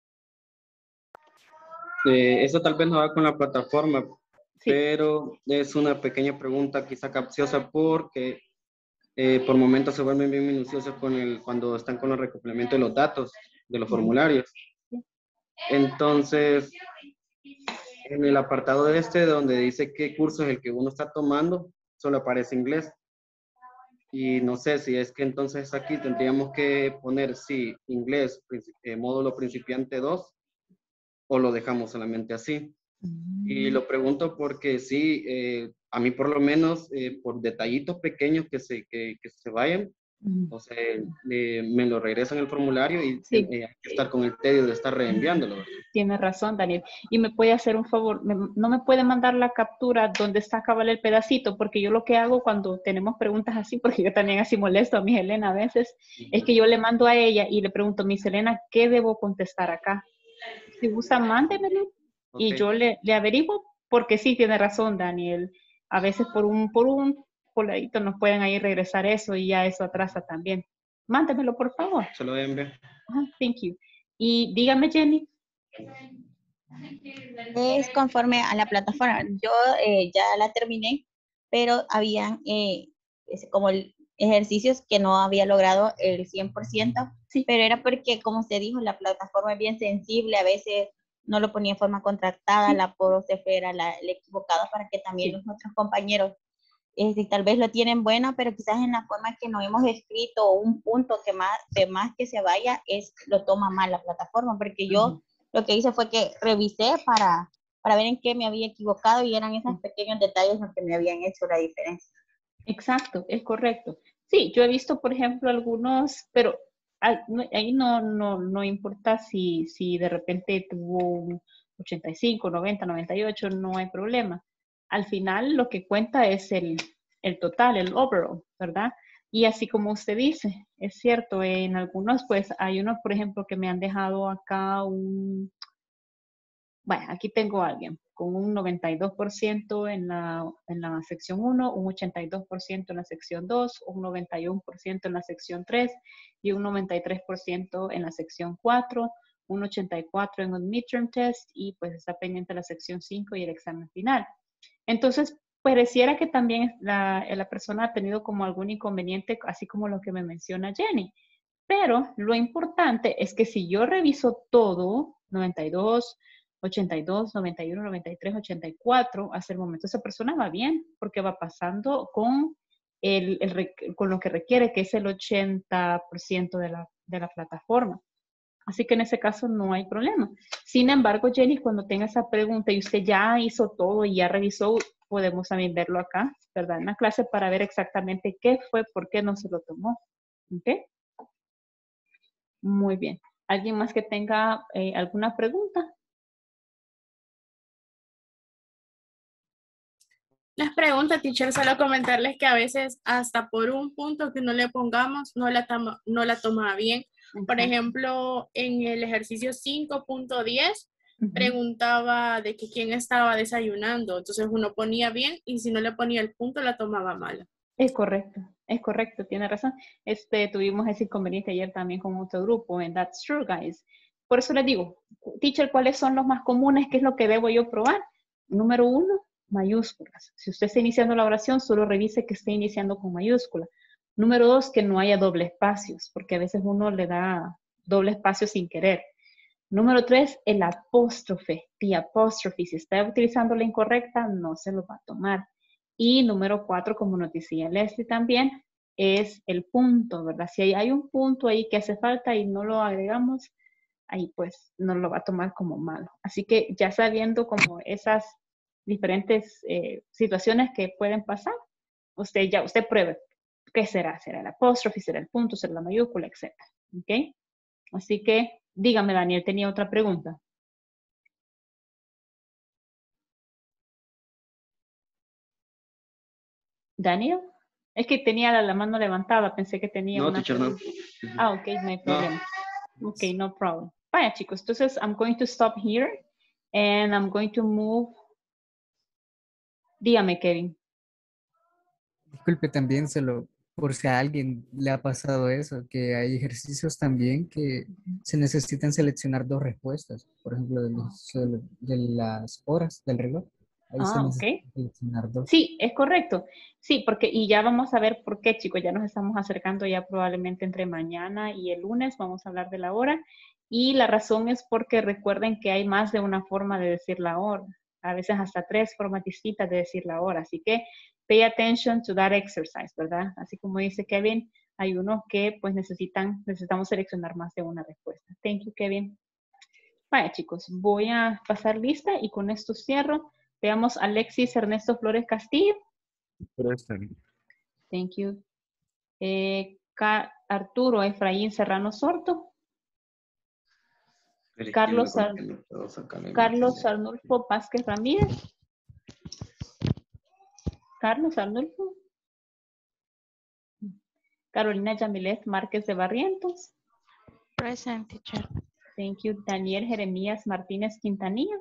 Eso tal vez no va con la plataforma, Sí. pero es una pequeña pregunta quizá capciosa porque por momentos se vuelven bien minuciosos cuando están con el recopilamiento de los datos de los formularios. Sí. Entonces, en el apartado donde dice qué curso es el que uno está tomando, solo aparece inglés. Y no sé si es que entonces aquí tendríamos que poner, sí, inglés, módulo principiante 2, o lo dejamos solamente así. Y lo pregunto porque sí, a mí por lo menos, por detallitos pequeños que se vayan, Entonces, me lo regresan el formulario y Sí. hay que estar con el tedio de estar reenviándolo. Tienes razón, Daniel. Y me puede hacer un favor, no me puede mandar la captura donde está cabal el pedacito, porque yo lo que hago cuando tenemos preguntas así, porque yo también así molesto a mi Elena a veces, es que yo le mando a ella y le pregunto, Miss Elena, ¿qué debo contestar acá? Si gusta, mándemelo y yo le averiguo, porque sí, tiene razón, Daniel. A veces por un coladito nos pueden ahí regresar eso y ya eso atrasa también. Mándemelo, por favor. Se lo envío. Thank you. Y dígame, Jenny. Es conforme a la plataforma. Yo ya la terminé, pero habían como ejercicios que no había logrado el 100%, sí. Pero era porque, como usted dijo, la plataforma es bien sensible, a veces no lo ponía en forma contractada, sí. La profe era la equivocada para que también sí. Los otros compañeros tal vez lo tienen bueno, pero quizás en la forma que no hemos escrito un punto que más que se vaya, lo toma mal la plataforma, porque yo lo que hice fue que revisé para ver en qué me había equivocado y eran esos pequeños detalles los que me habían hecho la diferencia. Exacto, es correcto. Sí, yo he visto, por ejemplo, algunos, pero ahí no importa si de repente tuvo un 85, 90, 98, no hay problema. Al final lo que cuenta es el total, el overall, ¿verdad? Y así como usted dice, es cierto, en algunos, pues hay unos, por ejemplo, que me han dejado acá bueno, aquí tengo a alguien con un 92% en la sección 1, un 82% en la sección 2, un 91% en la sección 3 y un 93% en la sección 4, un 84% en un midterm test y pues está pendiente la sección 5 y el examen final. Entonces, pareciera que también la persona ha tenido como algún inconveniente, así como lo que me menciona Jenny. Pero lo importante es que si yo reviso todo, 92, 82, 91, 93, 84, hasta el momento esa persona va bien, porque va pasando con lo que requiere, que es el 80% de la plataforma. Así que en ese caso no hay problema. Sin embargo, Jenny, cuando tenga esa pregunta y usted ya hizo todo y ya revisó, podemos también verlo acá, ¿verdad? En la clase para ver exactamente qué fue, por qué no se lo tomó. ¿Ok? Muy bien. ¿Alguien más que tenga alguna pregunta? Las preguntas, teacher, solo comentarles que a veces hasta por un punto que no le pongamos, no la toma bien. Por ejemplo, en el ejercicio 5.10 preguntaba de que quién estaba desayunando. Entonces uno ponía bien y si no le ponía el punto la tomaba mal. Es correcto, tiene razón. Tuvimos ese inconveniente ayer también con otro grupo en That's True, guys. Por eso les digo, teacher, ¿cuáles son los más comunes? ¿Qué es lo que debo yo probar? Número 1, mayúsculas. Si usted está iniciando la oración, solo revise que esté iniciando con mayúscula. Número 2, que no haya doble espacios, porque a veces uno le da doble espacio sin querer. Número 3, el apóstrofe, the apostrophe. Si está utilizando la incorrecta, no se lo va a tomar. Y número 4, como nos decía Leslie también, es el punto, ¿verdad? Si hay un punto ahí que hace falta y no lo agregamos, ahí pues no lo va a tomar como malo. Así que ya sabiendo como esas diferentes situaciones que pueden pasar, usted pruebe qué será. ¿Será el apóstrofe? ¿Será el punto? ¿Será la mayúscula? Etcétera. ¿Ok? Así que dígame, Daniel, tenía otra pregunta. Daniel, es que tenía la mano levantada, pensé que tenía una pregunta. No. Ok, no hay problema. No. Ok, no problem. Vaya, chicos, entonces I'm going to stop here and I'm going to move. Dígame, Kevin. Disculpe también, por si a alguien le ha pasado eso, que hay ejercicios también que se necesitan seleccionar 2 respuestas, por ejemplo, de las horas del reloj. Ahí se necesita seleccionar 2. Sí, es correcto. Sí, y ya vamos a ver por qué, chicos, ya nos estamos acercando ya probablemente entre mañana y el lunes, vamos a hablar de la hora. Y la razón es porque recuerden que hay más de una forma de decir la hora. A veces hasta 3 formas distintas de decir la hora. Así que pay attention to that exercise, ¿verdad? Así como dice Kevin, hay unos que pues necesitamos seleccionar más de una respuesta. Thank you, Kevin. Vaya, chicos, voy a pasar lista y con esto cierro. Veamos Alexis Ernesto Flores Castillo. Present. Thank you. Arturo Efraín Serrano Sorto. Pero es que Carlos, yo creo que no puedo sacar la Carlos imagen. Arnulfo Vázquez Ramírez. Carlos Arnulfo. Carolina Yamilet Márquez de Barrientos. Present, teacher. Thank you. Daniel Jeremías Martínez Quintanilla.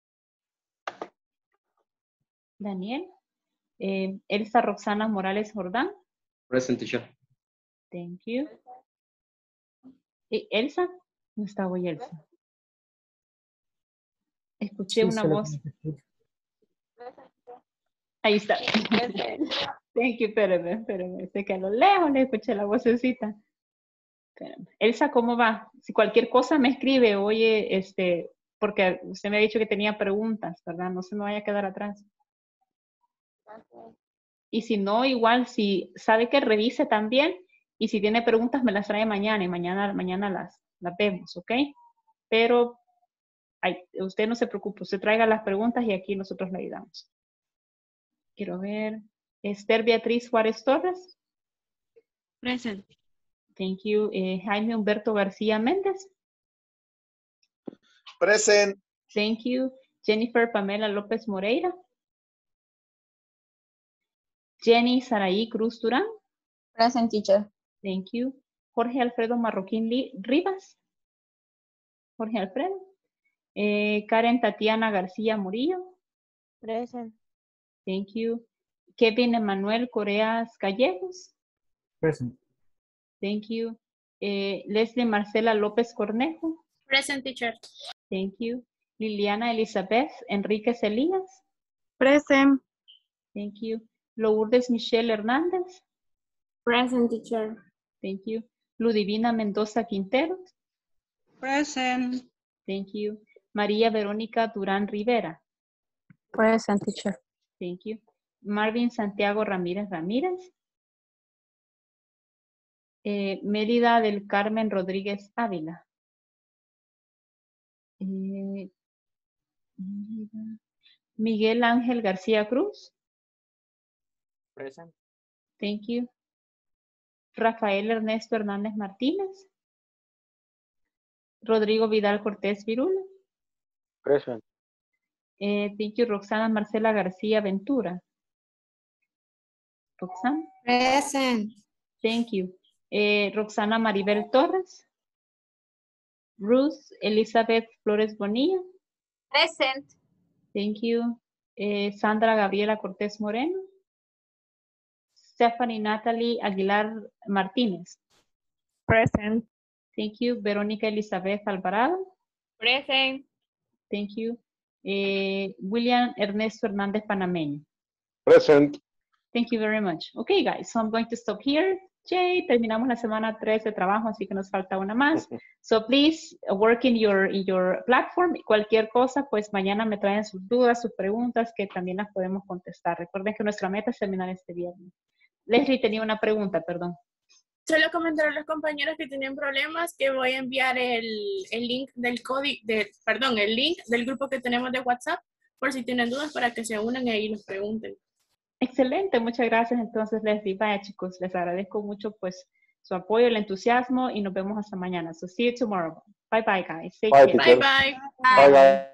Daniel. Elsa Roxana Morales Jordán. Present, teacher. Thank you. Elsa. No está hoy Elsa. Escuché Sí, una solo voz. que me escucho. Ahí está. Thank you, espérame. Sé que a lo lejos le escuché la vocecita. Espérame. Elsa, ¿cómo va? Si cualquier cosa me escribe, oye, porque usted me ha dicho que tenía preguntas, ¿verdad? No se me vaya a quedar atrás. Y si no, igual, si sabe que revise también, y si tiene preguntas me las trae mañana, y mañana las vemos, ¿ok? Pero usted no se preocupe, usted traiga las preguntas y aquí nosotros le ayudamos. Quiero ver. Esther Beatriz Juárez Torres. Present. Thank you. Jaime Humberto García Méndez. Present. Thank you. Jennifer Pamela López Moreira. Jenny Saraí Cruz Durán. Present, teacher. Thank you. Jorge Alfredo Marroquín Rivas. Jorge Alfredo. Karen Tatiana García Murillo. Present. Thank you. Kevin Emanuel Coreas Gallegos. Present. Thank you. Leslie Marcela López Cornejo. Present, teacher. Thank you. Liliana Elizabeth Enríquez Elías. Present. Thank you. Lourdes Michelle Hernández. Present, teacher. Thank you. Ludivina Mendoza Quintero. Present. Thank you. María Verónica Durán Rivera. Present, teacher. Thank you. Marvin Santiago Ramírez Ramírez. Mérida del Carmen Rodríguez Ávila. Miguel Ángel García Cruz. Present. Thank you. Rafael Ernesto Hernández Martínez. Rodrigo Vidal Cortés Virulo. Present. Thank you. Roxana Marcela García Ventura. Roxana. Present. Thank you. Roxana Maribel Torres. Ruth Elizabeth Flores Bonilla. Present. Thank you. Sandra Gabriela Cortés Moreno. Stephanie Natalie Aguilar Martínez. Present. Thank you. Verónica Elizabeth Alvarado. Present. Thank you. William Ernesto Hernández Panameño. Present. Thank you very much. Okay, guys, so I'm going to stop here. Jay, terminamos la semana 3 de trabajo, así que nos falta una más. So please work in your platform. Cualquier cosa, pues mañana me traen sus dudas, sus preguntas, que también las podemos contestar. Recuerden que nuestra meta es terminar este viernes. Leslie tenía una pregunta, perdón. Solo comentaron a los compañeros que tienen problemas que voy a enviar el link del código, el link del grupo que tenemos de WhatsApp, por si tienen dudas para que se unan y ahí nos pregunten. Excelente, muchas gracias entonces Leslie. Vaya chicos, les agradezco mucho pues su apoyo, el entusiasmo y nos vemos hasta mañana. So see you tomorrow. Bye bye guys. Take care. Bye bye. Bye bye.